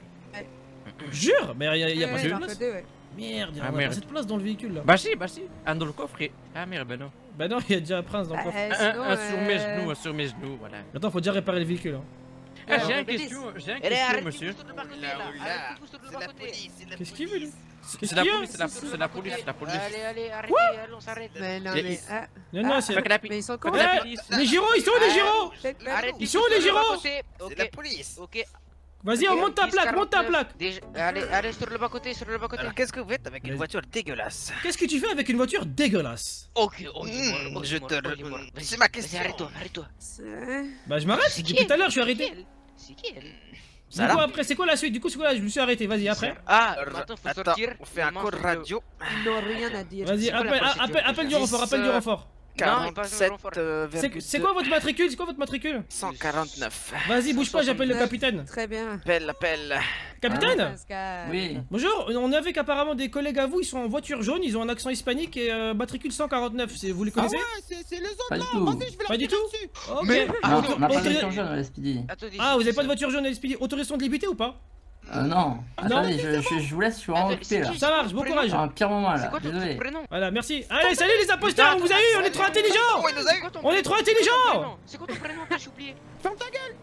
Jure Mais y a, y a Ouais, pas il cette t'en place. faut deux, ouais. Merde, y a Ah, on a merde. pas cette place dans le véhicule là. Bah, si, bah, si. Un dans le coffre et. Ah, merde, bah non. Bah non, y a déjà un prince dans le Bah, coffre. euh, Un, sinon, un sur mes euh, genoux, un sur mes genoux, voilà. Attends, faut déjà réparer le véhicule. Hein. Ah, j'ai Ouais, une mais question, j'ai une Allez, question, arrête monsieur. de bas côté là. Arrête de C'est bas la côté. police, c'est la Qu'est-ce qu'il veut lui C'est Qu'est-ce la qu'il y a police, c'est la, c'est la police, c'est la police. Allez, allez, arrêtez, allez, on s'arrête. Mais non, Les- mais. Ah, Non, non, Ah, c'est. Fait que la pi- mais ils sont fait cons. que la Eh, police. Les gyros, ils sont où les gyros Peut-être pas. Arrêtez Ils sont tous où, les sur le gyros bas-côté. C'est la Ok, police. ok. Vas-y, on Ok, monte ta dix, plaque, monte ta quarante-neuf. plaque. Déjà- Allez, allez sur le bas-côté, sur le bas-côté. Alors qu'est-ce que vous faites avec une Vas-y. voiture dégueulasse? Qu'est-ce que tu fais avec une voiture dégueulasse? Ok, ok, Mmh, ok, je ok, te ok, re- ok. c'est Vas-y, ma vas-y, question. arrête-toi, arrête-toi. C'est- Bah, je m'arrête, C'est qui, depuis tout à elle l'heure, je suis C'est qui, arrêté. elle C'est qui elle Du coup, après, c'est quoi la suite? Du coup, c'est quoi là? Je me suis arrêté, vas-y, après. Ah, R- maintenant faut Attends, sortir. on fait un Maman, code faut- radio. Ils n'ont rien à dire. Vas-y, C'est quoi la appelle, procédure, appelle, appelle du déjà renfort, appelle du Euh, renfort. Non, pas quarante-sept, renfort. euh, C'est virgule c'est quoi votre matricule? C'est quoi votre matricule? cent quarante-neuf. Vas-y, bouge pas, j'appelle le soixante-neuf. capitaine. Très bien. Appelle, appelle. Capitaine? Pascal. Oui. Bonjour, on avait qu'apparemment des collègues à vous, ils sont en voiture jaune, ils ont un accent hispanique et euh, matricule cent quarante-neuf. C'est- Vous les Ah connaissez? ouais, c'est c'est les autres Pas là. du tout. Vas-y, je vais Pas leur du tirer tout dessus. Ok. Mais- Non, Auto- on n'a pas autorisé- d'échange jaune à l'S P D. Attendez, Ah, vous avez c'est- pas de voiture jaune à L S P D? Autorisation de libété ou pas? Euh, non. Attendez, je, je, je vous laisse, je suis vraiment Attends, occupé là. c'est Ça marche, bon courage. J'ai un pire moment C'est là, quoi ton désolé. prénom Voilà, merci. Allez, salut les imposteurs, on vous a eu, on est trop intelligents. Oh, il nous a eu. On est trop intelligents. C'est quoi ton prénom T'as j'ai oublié. Ferme ta gueule.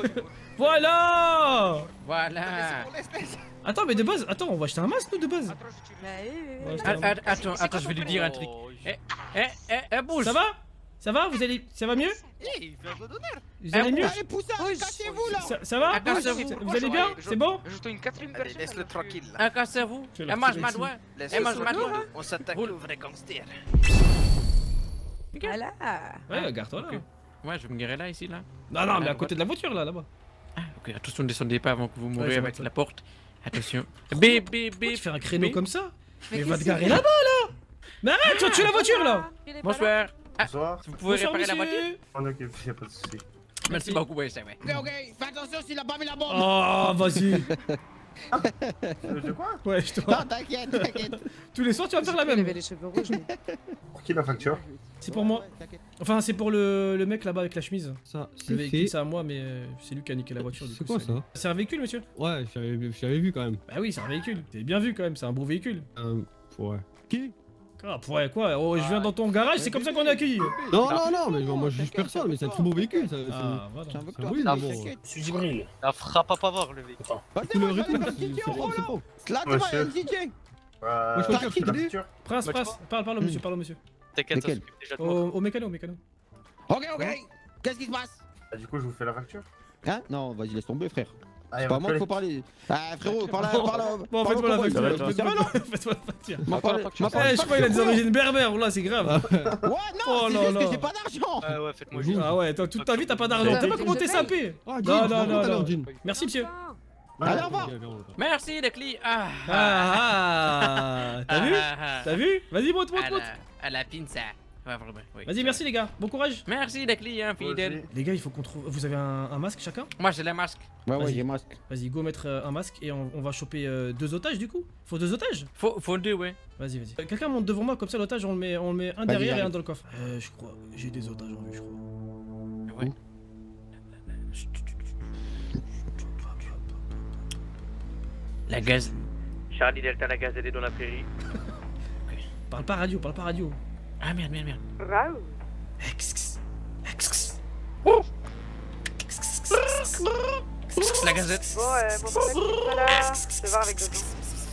Voilà. Voilà. On laisse, laisse. Attends, mais de base, attends, on va acheter un masque nous de base. Attends, je tue. Bah oui, oui, oui. Ouais, Ah, c'est ah, un- Attends, C'est attends, quoi je vais ton lui dire un truc. Eh, eh, eh, eh, bouge. Ça va? Ça va? Vous allez, ça va mieux? Eh, il fait un peu d'honneur. Vous allez mieux? Allez, poussez, cassez-vous là. Ça, ça va? Attends, Vous ça vous vous- allez bien? je- C'est bon? Je dois une quatrième Allez, personne. laisse-le tranquille là. Ah, cassez-vous. Je vais Eh, le mange retirer ma ici. doigt. Laisse Eh, mange ma tranquille. doigt. On s'attaque Roule. aux vrais gangsters. Voilà. Ouais, garde-toi là. Ok. Ouais, je vais me garer là, ici, là. Non, non, mais à côté de la voiture là, là-bas. Ah, ok, attention, ne descendez pas avant que vous mourrez je avec vois. la porte. Attention. B, B, B. Pourquoi tu fais un créneau B. comme ça? Mais Mais va te qu'est-ce garer qu'il là-bas là! Mais arrête, tu vas tuer la voiture là! Il est pas là. Bonsoir. Ah, Bonsoir. vous pouvez Bonsoir, réparer la monsieur. voiture? On ok, y'a pas de soucis. Merci beaucoup, ouais, c'est vrai. Ok, ok, fais attention s'il a pas mis la bombe. Oh, vas-y! Euh, De quoi? Ouais, je dois. Non, t'inquiète, t'inquiète. Tous les soirs, tu vas faire la Il avait même. les cheveux rouges. lui. Pour qui la facture? C'est pour moi. Enfin, c'est pour le, le mec là-bas avec la chemise. Ça, Le c'est véhicule, fait. c'est à moi, mais euh, c'est lui qui a niqué la voiture. du C'est coup, quoi ça? C'est un véhicule, monsieur? Ouais, j'avais j'avais vu quand même. Bah oui, c'est un véhicule. T'es bien vu quand même, c'est un beau véhicule. Euh, ouais. Qui? Ah, ouais, quoi? Oh, je viens dans ton garage, c'est comme ça qu'on est accueilli. Non, non, non, mais moi je juge personne, mais c'est un très beau véhicule. Ça, c'est- Ah, voilà. Tiens, avec Ah toi. oui, mais mais bon. t'inquiète. Monsieur Gibril. La frappe à pas voir le véhicule. Vas-y, Couleur moi, et tout, j'allais faire c'est le c'est D J en bon, c'est Roland. bon. Là, tu vois, il y a Monsieur. un D J. Euh, Moi, je c'est peux qui le la dire. facture? Prince, Bah, tu Prince, parle, parle au monsieur, parle au monsieur. T'inquiète, on Lequel s'occupe déjà de Au, moi. au mécano, au mécano. Ok, ok. Qu'est-ce qui se passe? Bah, du coup, je vous fais la facture. Hein? Non, vas-y, laisse tomber, frère. Ah, C'est et pas à votre moi qu'il faut collègue- parler. Ah, frérot, parle à. Bon, parle à- Bon, parle faites-moi la au facture. cowboy. faites-moi- Sérieux, non? Faites-moi la facture. M'en parle- m'en parle Eh, je pas crois qu'il a de des couleur. origines berbères, là, c'est grave. Ouais, non, Oh c'est là juste que là. j'ai pas d'argent. Ouais, ouais, faites-moi Vous. juste. Ah ouais, toi, toute ta vie, t'as pas d'argent. Ouais. T'as pas comment t'es Je sapé. Ah, Jean, Non, non, je non, rencontre non. alors, Jean. Merci, monsieur. Allez, au revoir. Ok, viens, on va. Merci, les clients. Ah, Ah, ah. T'as vu? ah, ah. T'as vu? Vas-y, monte, monte, À monte. la, à la pinza. Ouais, vraiment, oui. Vas-y, merci les gars, bon courage. Merci les clients fidèles. Les gars, il faut qu'on trouve. Vous avez un, un masque chacun? Moi j'ai le masque. Ouais, ouais, Vas-y. j'ai masque. Vas-y, go mettre euh, un masque et on, on va choper euh, deux otages du coup. Faut deux otages? Faut, faut deux, ouais. Vas-y, vas-y. Euh, Quelqu'un monte devant moi, comme ça l'otage on le met, on le met un Vas-y, derrière et j'arrive. un dans le coffre. Euh, je crois, j'ai des otages en vue, je crois. Ouais. La gaz. Charlie Delta, la gazelle est dans la prairie. Parle pas radio, parle pas radio. Ah merde, merde, merde. Waouh. Ex, ex, La gazette. Bon, euh, mon papa qui est pas là. Je vais voir avec Dodo.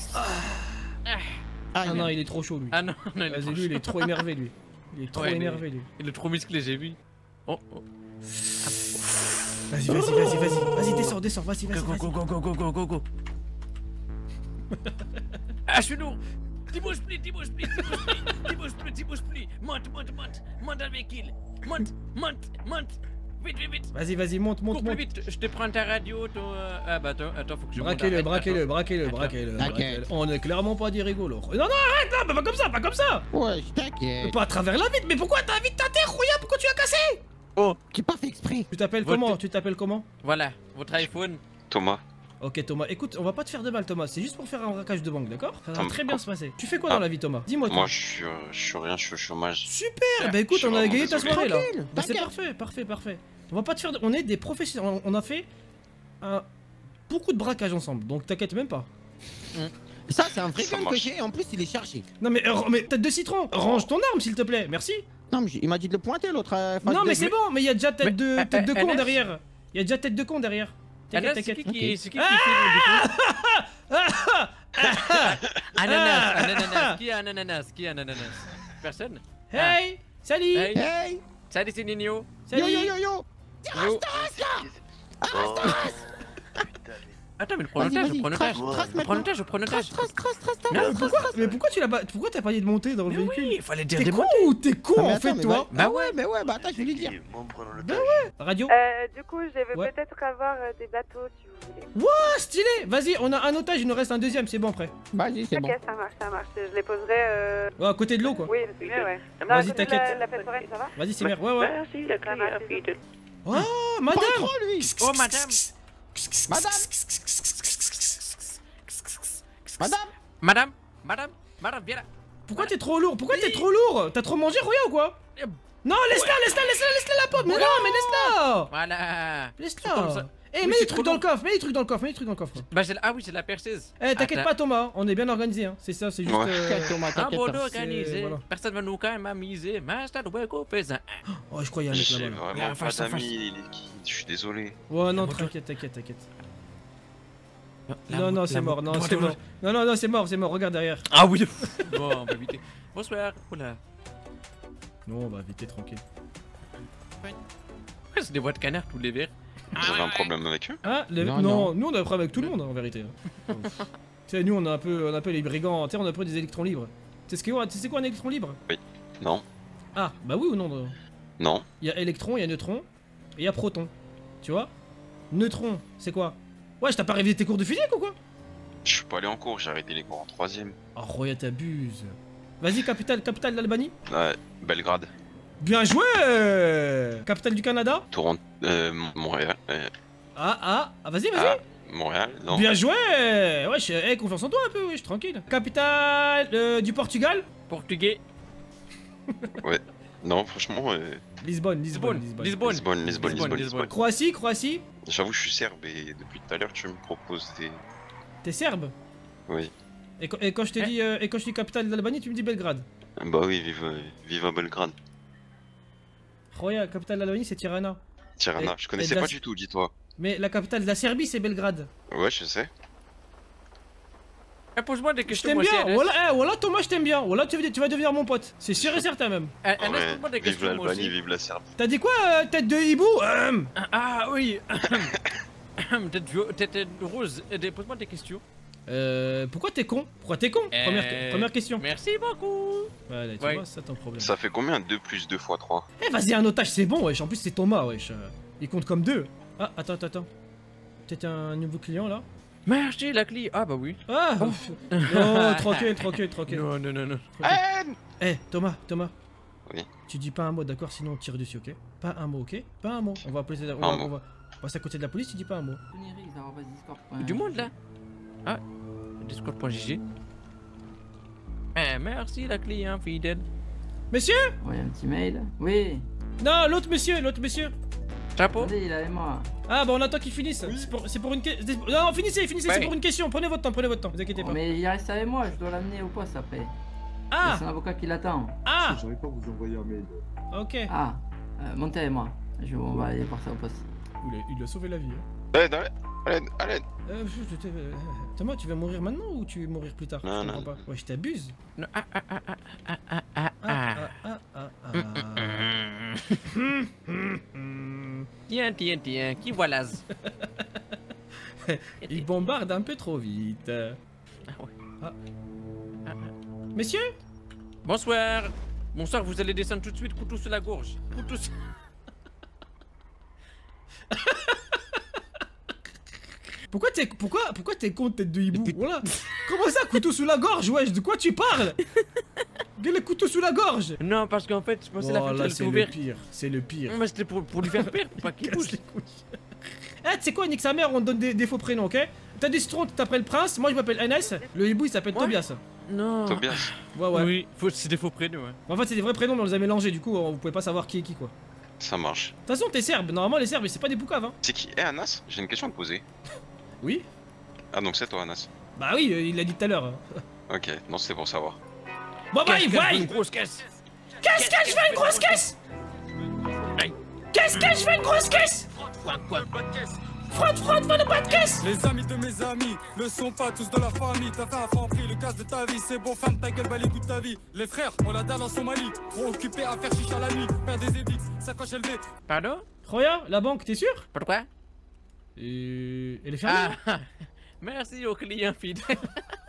Ah non, il est trop chaud lui. Ah non, non, il est Vas-y, trop lui, il est chaud. trop énervé lui. Il est trop Ouais, mais- énervé lui. Il est trop musclé, j'ai vu. Oh, oh. Vas-y, vas-y, vas-y, vas-y, vas-y, descends, descends, vas-y, vas-y. Go, go, vas-y. go, go, go, go, go, go. Ah, je suis lourd. Tu bouges plus, tu bouges plus, tu bouges plus, tu bouges plus, tu bouges plus. Monte, monte, monte, monte dans le véhicule. Monte, monte, monte. Vite, vite, vite. Vas-y, vas-y, monte, monte, Cours plus monte. vite, je te prends ta radio, ton... euh, Ah bah attends, attends, faut que je monte. Braquez-le, Arrête, braquez-le, attends. braquez-le, Attends. braquez-le, T'inquiète. braquez-le. On est clairement pas des rigolos. Non, non, arrête, non, mais pas comme ça, pas comme ça. Ouais, je t'inquiète. Pas à travers la vitre, mais pourquoi t'as vite ta terre, regarde, pourquoi tu l'as cassé? Oh, J'ai pas fait exprès. Tu t'appelles Votre- comment? Tu t'appelles comment? voilà, votre iPhone. Thomas. Ok Thomas, écoute, on va pas te faire de mal Thomas, c'est juste pour faire un braquage de banque, d'accord? Ça va Tom- très bien se passer. Tu fais quoi Ah. dans la vie Thomas? Dis-moi. Moi, Toi. je suis, euh, je suis rien, je suis au chômage. Super, bah écoute, Je suis on a vraiment gagné ta désolé. soirée là. Tranquille, Bah c'est t'inquiète. parfait, parfait, parfait. On va pas te faire de... On est des professionnels, on- on a fait un... beaucoup de braquages ensemble, donc t'inquiète même pas. Ça, c'est un vrai Ça gun que marche. j'ai. En plus, il est chargé. Non mais, euh, mais tête de citron, range ton arme s'il te plaît, merci. Non, mais j'ai- il m'a dit de le pointer l'autre. euh, face Non de- mais c'est bon, mais il y a déjà tête Mais- de, euh, tête de euh, con N F? derrière. Il y a déjà tête de con derrière. Anas, T'inquiète, c'est qui t'inquiète. qui c'est qui qui filme du coup? Ananas, ananas, qui est un ananas? Qui est un ananas? Personne? Hey, salut. Hey. Hey! Salut, c'est Nino. Salut. Yo yo yo yo! Yo. Oh. Attends, mais prends Vas-y, l'otage, vas-y, prends trace, l'otage. trace Prends maintenant. l'otage, prends l'otage. Trace, trace, trace, trace, Non, trace, Pourquoi, trace. mais pourquoi tu l'as pas, pourquoi t'as pas dit de monter dans le Mais véhicule? oui, il fallait dire T'es des con mots. ou t'es con Non, mais en attends, fait mais toi? Bah ouais, mais ouais, bah attends, je vais lui dire. Bon, prenons le Bah temps. Radio? Euh, du coup, je vais Ouais. peut-être avoir euh, des bateaux si vous voulez. Ah stylé. Vas-y, on a un otage, il nous reste un deuxième, c'est bon après. Vas-y, c'est Ok, bon. ça marche, ça marche. Je les poserai. Euh... Ouais, à côté de l'eau quoi. Oui, c'est mieux, ouais. Non, Vas-y, à côté de t'inquiète. La, la fête foraine, ça va? Vas-y, c'est merde. Ouais, ouais. Merci, la Ça marche, clé, bisous. Oh, Pas madame. trop, lui. Oh, madame. Madame. Madame. Madame, madame, madame, viens là. Pourquoi t'es trop lourd? Pourquoi t'es trop lourd? T'as trop mangé, Roya ou quoi? Non, laisse-la, laisse-la, laisse-la, laisse-la la pote. Mais non, mais laisse-la. Voilà. C'est comme Laisse-la. ça. Eh, Oui, mets c'est les trop trucs dans le lourd. coffre, mets les trucs dans le coffre, mets les trucs dans le coffre. Bah, j'ai la- ah oui, c'est la perceuse. Eh, t'inquiète Attends. pas Thomas, on est bien organisé hein. C'est ça, c'est juste. Ouais. euh, T'inquiète, Thomas, Un t'inquiète. bon pas. organisé. voilà. Personne va nous quand même amuser. Mais c'est le go pesant. Oh, je crois qu'il y a un mec J'ai là-bas. là. vraiment Ah, pas face à face. d'amis, il est qui Je suis désolé. Ouais, non, moto. t'inquiète, t'inquiète, t'inquiète. La Non, mo- non, la c'est mo- mort, non, Droit, c'est droit, mort. Non, non, non, c'est mort, c'est mort, regarde derrière. Ah oui. Bon, on va éviter. Bonsoir. Oula. Non, on va éviter tranquille. Ouais, c'est des voix de canard tous les verres. Vous avez un problème avec eux? Ah, les- Non, non, non. nous on a un problème avec tout le monde hein, en vérité. Tu sais, nous on a un peu, on a un peu les brigands, tu sais, on a un peu des électrons libres. Tu sais ce qu'est- tu sais quoi un électron libre? Non. Ah, bah oui ou non? de- Non. Il y a électron, il y a neutron, et il y a proton. Tu vois? Neutron, c'est quoi? Ouais, je t'as pas révisé tes cours de physique ou quoi? Je suis pas allé en cours, j'ai arrêté les cours en troisième. Oh, Roya, t'abuses. Vas-y, capitale, capitale d'Albanie. Ouais, Belgrade. Bien joué! Capitale du Canada? Toronto. Euh, Montréal. Euh, Ah, ah, ah vas-y, vas-y. ah, Montréal, non. Bien joué! Ouais, je hey, confiance en toi un peu, ouais, je suis tranquille. Capitale euh, du Portugal? Portugais. Ouais. Non, franchement, euh, Lisbonne, Lisbonne, Lisbonne. Lisbonne. Lisbonne. Lisbonne, Lisbonne, Lisbonne, Lisbonne. Croatie, Croatie? J'avoue, je suis serbe et depuis tout à l'heure, tu me proposes des. T'es serbe? Oui. Et, quand- et quand je t'ai Eh. dit, euh, et quand je dis capitale d'Albanie, tu me dis Belgrade. Bah oui, vive, euh, vive à Belgrade. Roya, capitale d'Albanie, c'est Tirana. Tirana, Et- je connaissais et de pas la- du tout, dis-toi. Mais la capitale de la Serbie, c'est Belgrade. Ouais, je sais. Eh, Pose-moi des Je questions. t'aime moi, bien. C R S. Voilà, eh, voilà, Thomas, je t'aime bien. Voilà, tu, veux- tu vas devenir mon pote. C'est sûr et certain même. Eh, Anas, Ouais, pose-moi des vive questions. moi l'Albanie, aussi. vive la Serbie. T'as dit quoi, euh, tête de hibou? Euh, Ah oui. Tête vio- tête rose. Eh, des- Pose-moi des questions. Euh, pourquoi t'es con? Pourquoi t'es con? Euh, première, première question. Merci beaucoup. Voilà, tu Ouais. vois, c'est ton problème. Ça fait combien deux plus deux fois trois? Eh, vas-y, un otage, c'est bon, wesh. En plus, c'est Thomas, wesh. Euh, Il compte comme deux. Ah, attends, attends, attends. Peut-être un nouveau client là? Merci la clé. Ah bah oui. Ah! Non, tranquille, tranquille, tranquille. Non, non, non, non. Eh, Thomas, Thomas. Oui. Tu dis pas un mot, d'accord, sinon on tire dessus, ok? Pas un mot, ok? Pas un mot. On va appeler ça. On va, on va passer à côté de la police, tu dis pas un mot. Du monde là. Ah, Discord.gg. Eh, merci la client fidèle. Monsieur? Ouais, un petit mail. Oui. Non, l'autre monsieur, l'autre monsieur. Chapeau. Allez, il est avec moi. Ah, bah on attend qu'il finisse. C'est pour, pour une question. Non, finissez, finissez, Ouais. c'est pour une question. Prenez votre temps, prenez votre temps, vous inquiétez pas. Mais il reste avec moi, je dois l'amener au poste après. Ah! C'est un avocat qui l'attend. Ah! J'arrive pas à vous envoyer un mail. Ok. Ah, euh, montez avec moi. Je, on va aller voir ça au poste. Il a, il a sauvé la vie. Hein. Allez, allez, allez, allez. Euh, je- je t'ai- euh, Thomas, tu vas mourir maintenant ou tu vas mourir plus tard? Non, Je non, comprends pas. Ouais, je t'abuse. Non, ah, ah, ah, ah, ah, ah, ah, Ah, ah. ah, ah, ah, ah. Tiens, tiens, tiens, qui voilà? Il bombarde un peu trop vite. Ah ouais. Ah. Ah, ah. Messieurs? Bonsoir. Bonsoir, vous allez descendre tout de suite, couteau sur la gorge. Couteau sur... Pourquoi t'es pourquoi pourquoi t'es con tête de hibou? Voilà. Comment ça, couteau sous la gorge? Wesh, de quoi tu parles? Quel est couteau sous la gorge? Non, parce qu'en fait, je pensais la Oh facture là, elle c'est était le ouverte. pire, c'est le pire. Mais c'était pour, pour lui faire peur, pour pas qu'il bouge. Eh, tu sais quoi, nique sa mère, on te donne des, des faux prénoms, ok? T'as des citrons, tu t'appelles Prince, moi je m'appelle N S, le hibou il s'appelle Ouais. Tobias. Non. Tobias. Ouais, ouais. Oui, faut- c'est des faux prénoms. Ouais. En fait, c'est des vrais prénoms, mais on les a mélangés, du coup, on- vous pouvez pas savoir qui est qui, quoi. De Ça marche. toute façon, t'es serbe, normalement les serbes, c'est pas des boucaves, hein. C'est qui? Eh, Anas, j'ai une question à te poser. Oui? Ah, donc c'est toi, Anas. Bah oui, euh, il l'a dit tout à l'heure. Ok, non, c'était pour savoir. Bon bah, il voit! Une grosse caisse. Qu'est-ce que je fais une grosse caisse? Qu'est-ce que je fais une grosse caisse? Frotte, frotte, frotte, pas de caisse! Les amis de mes amis ne sont pas tous de la famille. T'as fait un fan prix, le casse de ta vie. C'est bon, ferme ta gueule, bah les coups de ta vie. Les frères, on la dalle en Somalie. Trop occupés à faire chicha la nuit. Faire des édits, sacoche élevée. Pardon? Roya, la banque, t'es sûr? Pourquoi? Et... Elle est fermée? Ah, merci aux clients fidèles.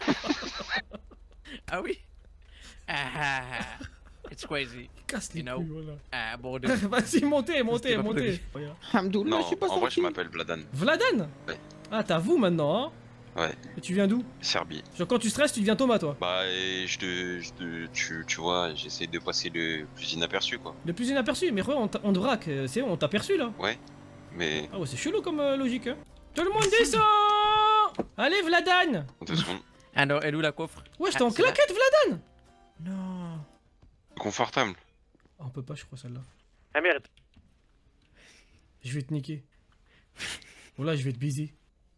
Ah oui? Ah, it's crazy. Casse les You know? couilles, voilà. Ah, bon, Vas-y, montez, montez, C'était pas montez. prévu. Roya. Hamdoullah, Non, je suis pas en vrai, je sorti. m'appelle Vladan. Vladan? Ouais. Ah, t'as vous maintenant, hein? Ouais, Et tu viens d'où? Serbie. Genre quand tu stresses, tu deviens Thomas, toi. Bah, et je te, je te- tu, tu vois, j'essaie de passer le plus inaperçu, quoi. Le plus inaperçu, mais Roya, on, t'a- on te braque, euh, c'est bon, on t'a perçu là. Ouais, mais Ah ouais, c'est chelou comme euh, logique, hein. Tout le monde descend! Allez, Vladan! deux secondes. Alors, elle est où la coffre? Ouais, j'étais Ah, en c'est là. claquette, Vladan! Non. Confortable. Ah, on peut pas, je crois, celle-là. Ah merde. Je vais te niquer. Voilà, je vais te baiser.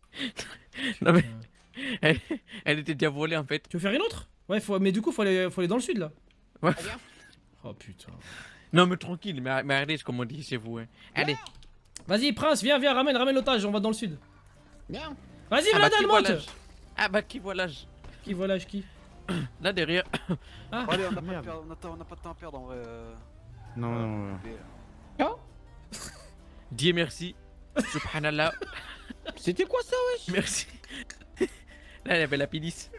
Non mais, elle, elle était déjà volée en fait. Tu veux faire une autre? Ouais, faut, mais du coup, faut aller, faut aller dans le sud là. Ouais. Oh putain. Non mais tranquille, mais, mais arrêtez comme on dit chez vous. Hein. Allez. Vas-y, Prince, viens, viens, ramène, ramène l'otage, on va dans le sud. Bien. Vas-y, Ah bah, Vladan, qui monte! volage Ah bah qui volage? Qui volage qui? Là derrière. Ah, Allez, on n'a pas, de per- on a- on n'a pas de temps à perdre en vrai. euh. Non, non, non. Mais, Dieu merci. Subhanallah. C'était quoi ça, wesh? Merci. Là, il y avait la police.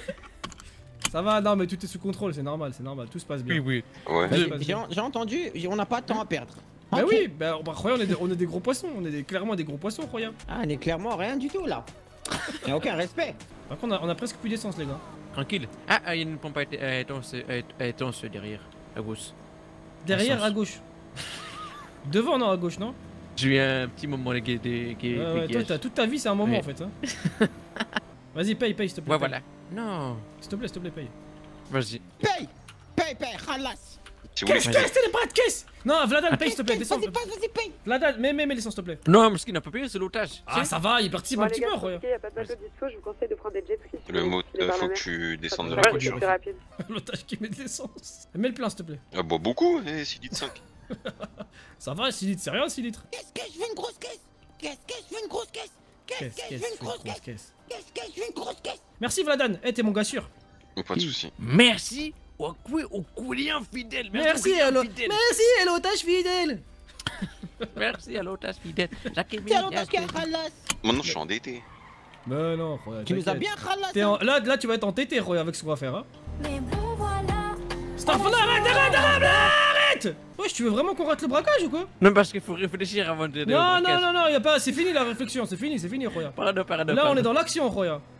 ça va, non, mais tout est sous contrôle, c'est normal, c'est normal, tout se passe bien. Oui, oui. Ouais. Tout se J'ai passe bien. j'ai entendu, on n'a pas de temps à perdre. Bah Ok. oui, bah, bah Roya, on est, des, on est des gros poissons, on est des, clairement des gros poissons, Roya. Ah, on est clairement rien du tout là. Y'a aucun respect. Par contre, on a, on a presque plus d'essence, les gars. Tranquille. Ah, ah, il y a une pompe à éta- à étanche à étanche derrière, à gauche. Derrière, Essence. à gauche. Devant, non, à gauche, non? J'ai eu un petit moment de gai- de gai- Ouais, ouais, toi, bégayage. t'as toute ta vie, c'est un moment Oui. en fait. Hein. Vas-y, paye, paye, s'il te plaît. Ouais, paye. voilà. Non. S'il te plaît, s'il te plaît, paye. Vas-y. Paye. Paye, paye, khalas. Si vous voulez, Qu'est-ce que c'est les bras de caisse? Non, Vladan, paye, s'il te plaît, descends. Vas-y, passe, vas-y, paye. Vladan, mets, mets, mets l'essence, s'il te plaît. Non, parce qu'il n'a pas payé, c'est l'otage. Ah, ça va, il participe un petit peu, Il Roya. n'y a pas de bateau dispo, je vous conseille de prendre des jet skis. le mot, euh, faut que tu descendes de la Ouais, voiture. c'est plus rapide. L'otage qui met de l'essence. Mets le plein, s'il te plaît. Ah, bah, beaucoup, et six litres cinq. Ça va, six litres, c'est rien, six litres. Qu'est-ce que je fais une grosse caisse? Qu'est-ce que je fais une grosse caisse? Qu'est-ce que je fais une grosse caisse? caisse. Qu'est-ce que je fais une grosse caisse? Merci, Vladan. Eh, t'es mon gars sûr. Pas de soucis. Merci au, cou- au client fidèle. Merci, au client à l'o- fidèle. Merci à l'otage fidèle. Merci à l'otage fidèle. Jacques Tiens, l'otage qui a khalas. Maintenant, je suis endetté. Mais non, Roya. Tu nous as t'inquiète. bien khalas. T'es en- Là, là, tu vas être entêté, Roya, avec ce qu'on va faire. Hein. Mais bon voilà. Stop, arrête, arrête, arrête, arrête. Wesh, tu veux vraiment qu'on rate le braquage ou quoi? Non, parce qu'il faut réfléchir avant de. de- Non, au non, braquage. non, non, y a pas. C'est fini la réflexion, c'est fini, c'est fini, Roya. Pardon, pardon. Là, on pardon. est dans l'action, Roya.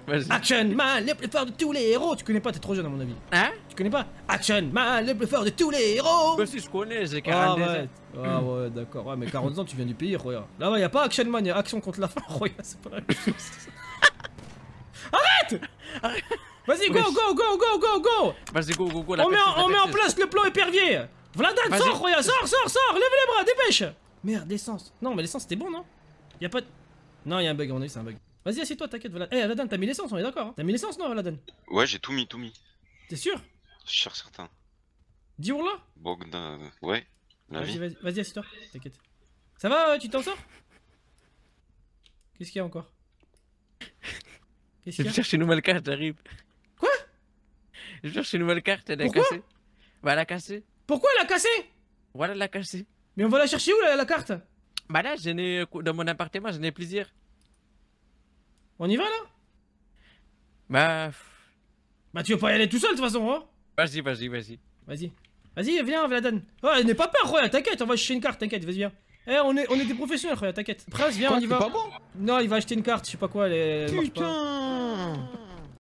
Vas-y. Action Man, le plus fort de tous les héros. Tu connais pas, t'es trop jeune à mon avis. Hein? Tu connais pas? Action Man, le plus fort de tous les héros. Bah si, je connais, j'ai Ah quarante-deux ouais, ans. ah ouais, d'accord. Ouais, mais quarante ans, tu viens du pays, regarde. Là-bas, y a pas Action Man, y a Action contre la faim. Regarde, c'est pas la même chose. Arrête! Vas-y, go, go, go, go, go, go! Vas-y, go, go, go. la On met, percise, en, on la met en percise. place le plan épervier! Vladan, Vas-y. sors, regarde, sors, sors, sors! Lève les bras, dépêche! Merde, l'essence. Non, mais l'essence, c'était bon, non? Y a pas de. Non, y a un bug, on est, c'est un bug. Vas-y, assieds-toi, t'inquiète, Vladan. Eh, Vladan, t'as mis l'essence, on est d'accord? Hein? T'as mis l'essence, non, Vladan? Ouais, j'ai tout mis, tout mis. T'es sûr? Je suis sûr certain. Dis-on là? Bogdan, euh, ouais, la Vas-y, vie. vas-y, vas-y, assieds-toi, t'inquiète. Ça va, euh, tu t'en sors? Qu'est-ce qu'il y a encore? Qu'est-ce Je qu'il y a? cherche une nouvelle carte, j'arrive. Quoi? Je cherche une nouvelle carte, elle a Pourquoi? cassé. Bah, elle a cassé. Pourquoi elle a cassé? Voilà, elle a cassé. Mais on va la chercher où, la, la carte? Bah là, j'en ai, dans mon appartement, j'en ai plusieurs. On y va, là? Bah. Bah, tu veux pas y aller tout seul, de toute façon, hein? Vas-y, vas-y, vas-y. Vas-y. Vas-y, viens, Vladan. Oh, n'aie pas peur, Roya, t'inquiète, on va chercher une carte, t'inquiète, vas-y, viens. Eh, on est, on est des professionnels, Roya, t'inquiète. Prince, viens, Quoi, on y c'est va. pas bon? Non, il va acheter une carte, je sais pas quoi, elle, est- elle marche pas. Putain!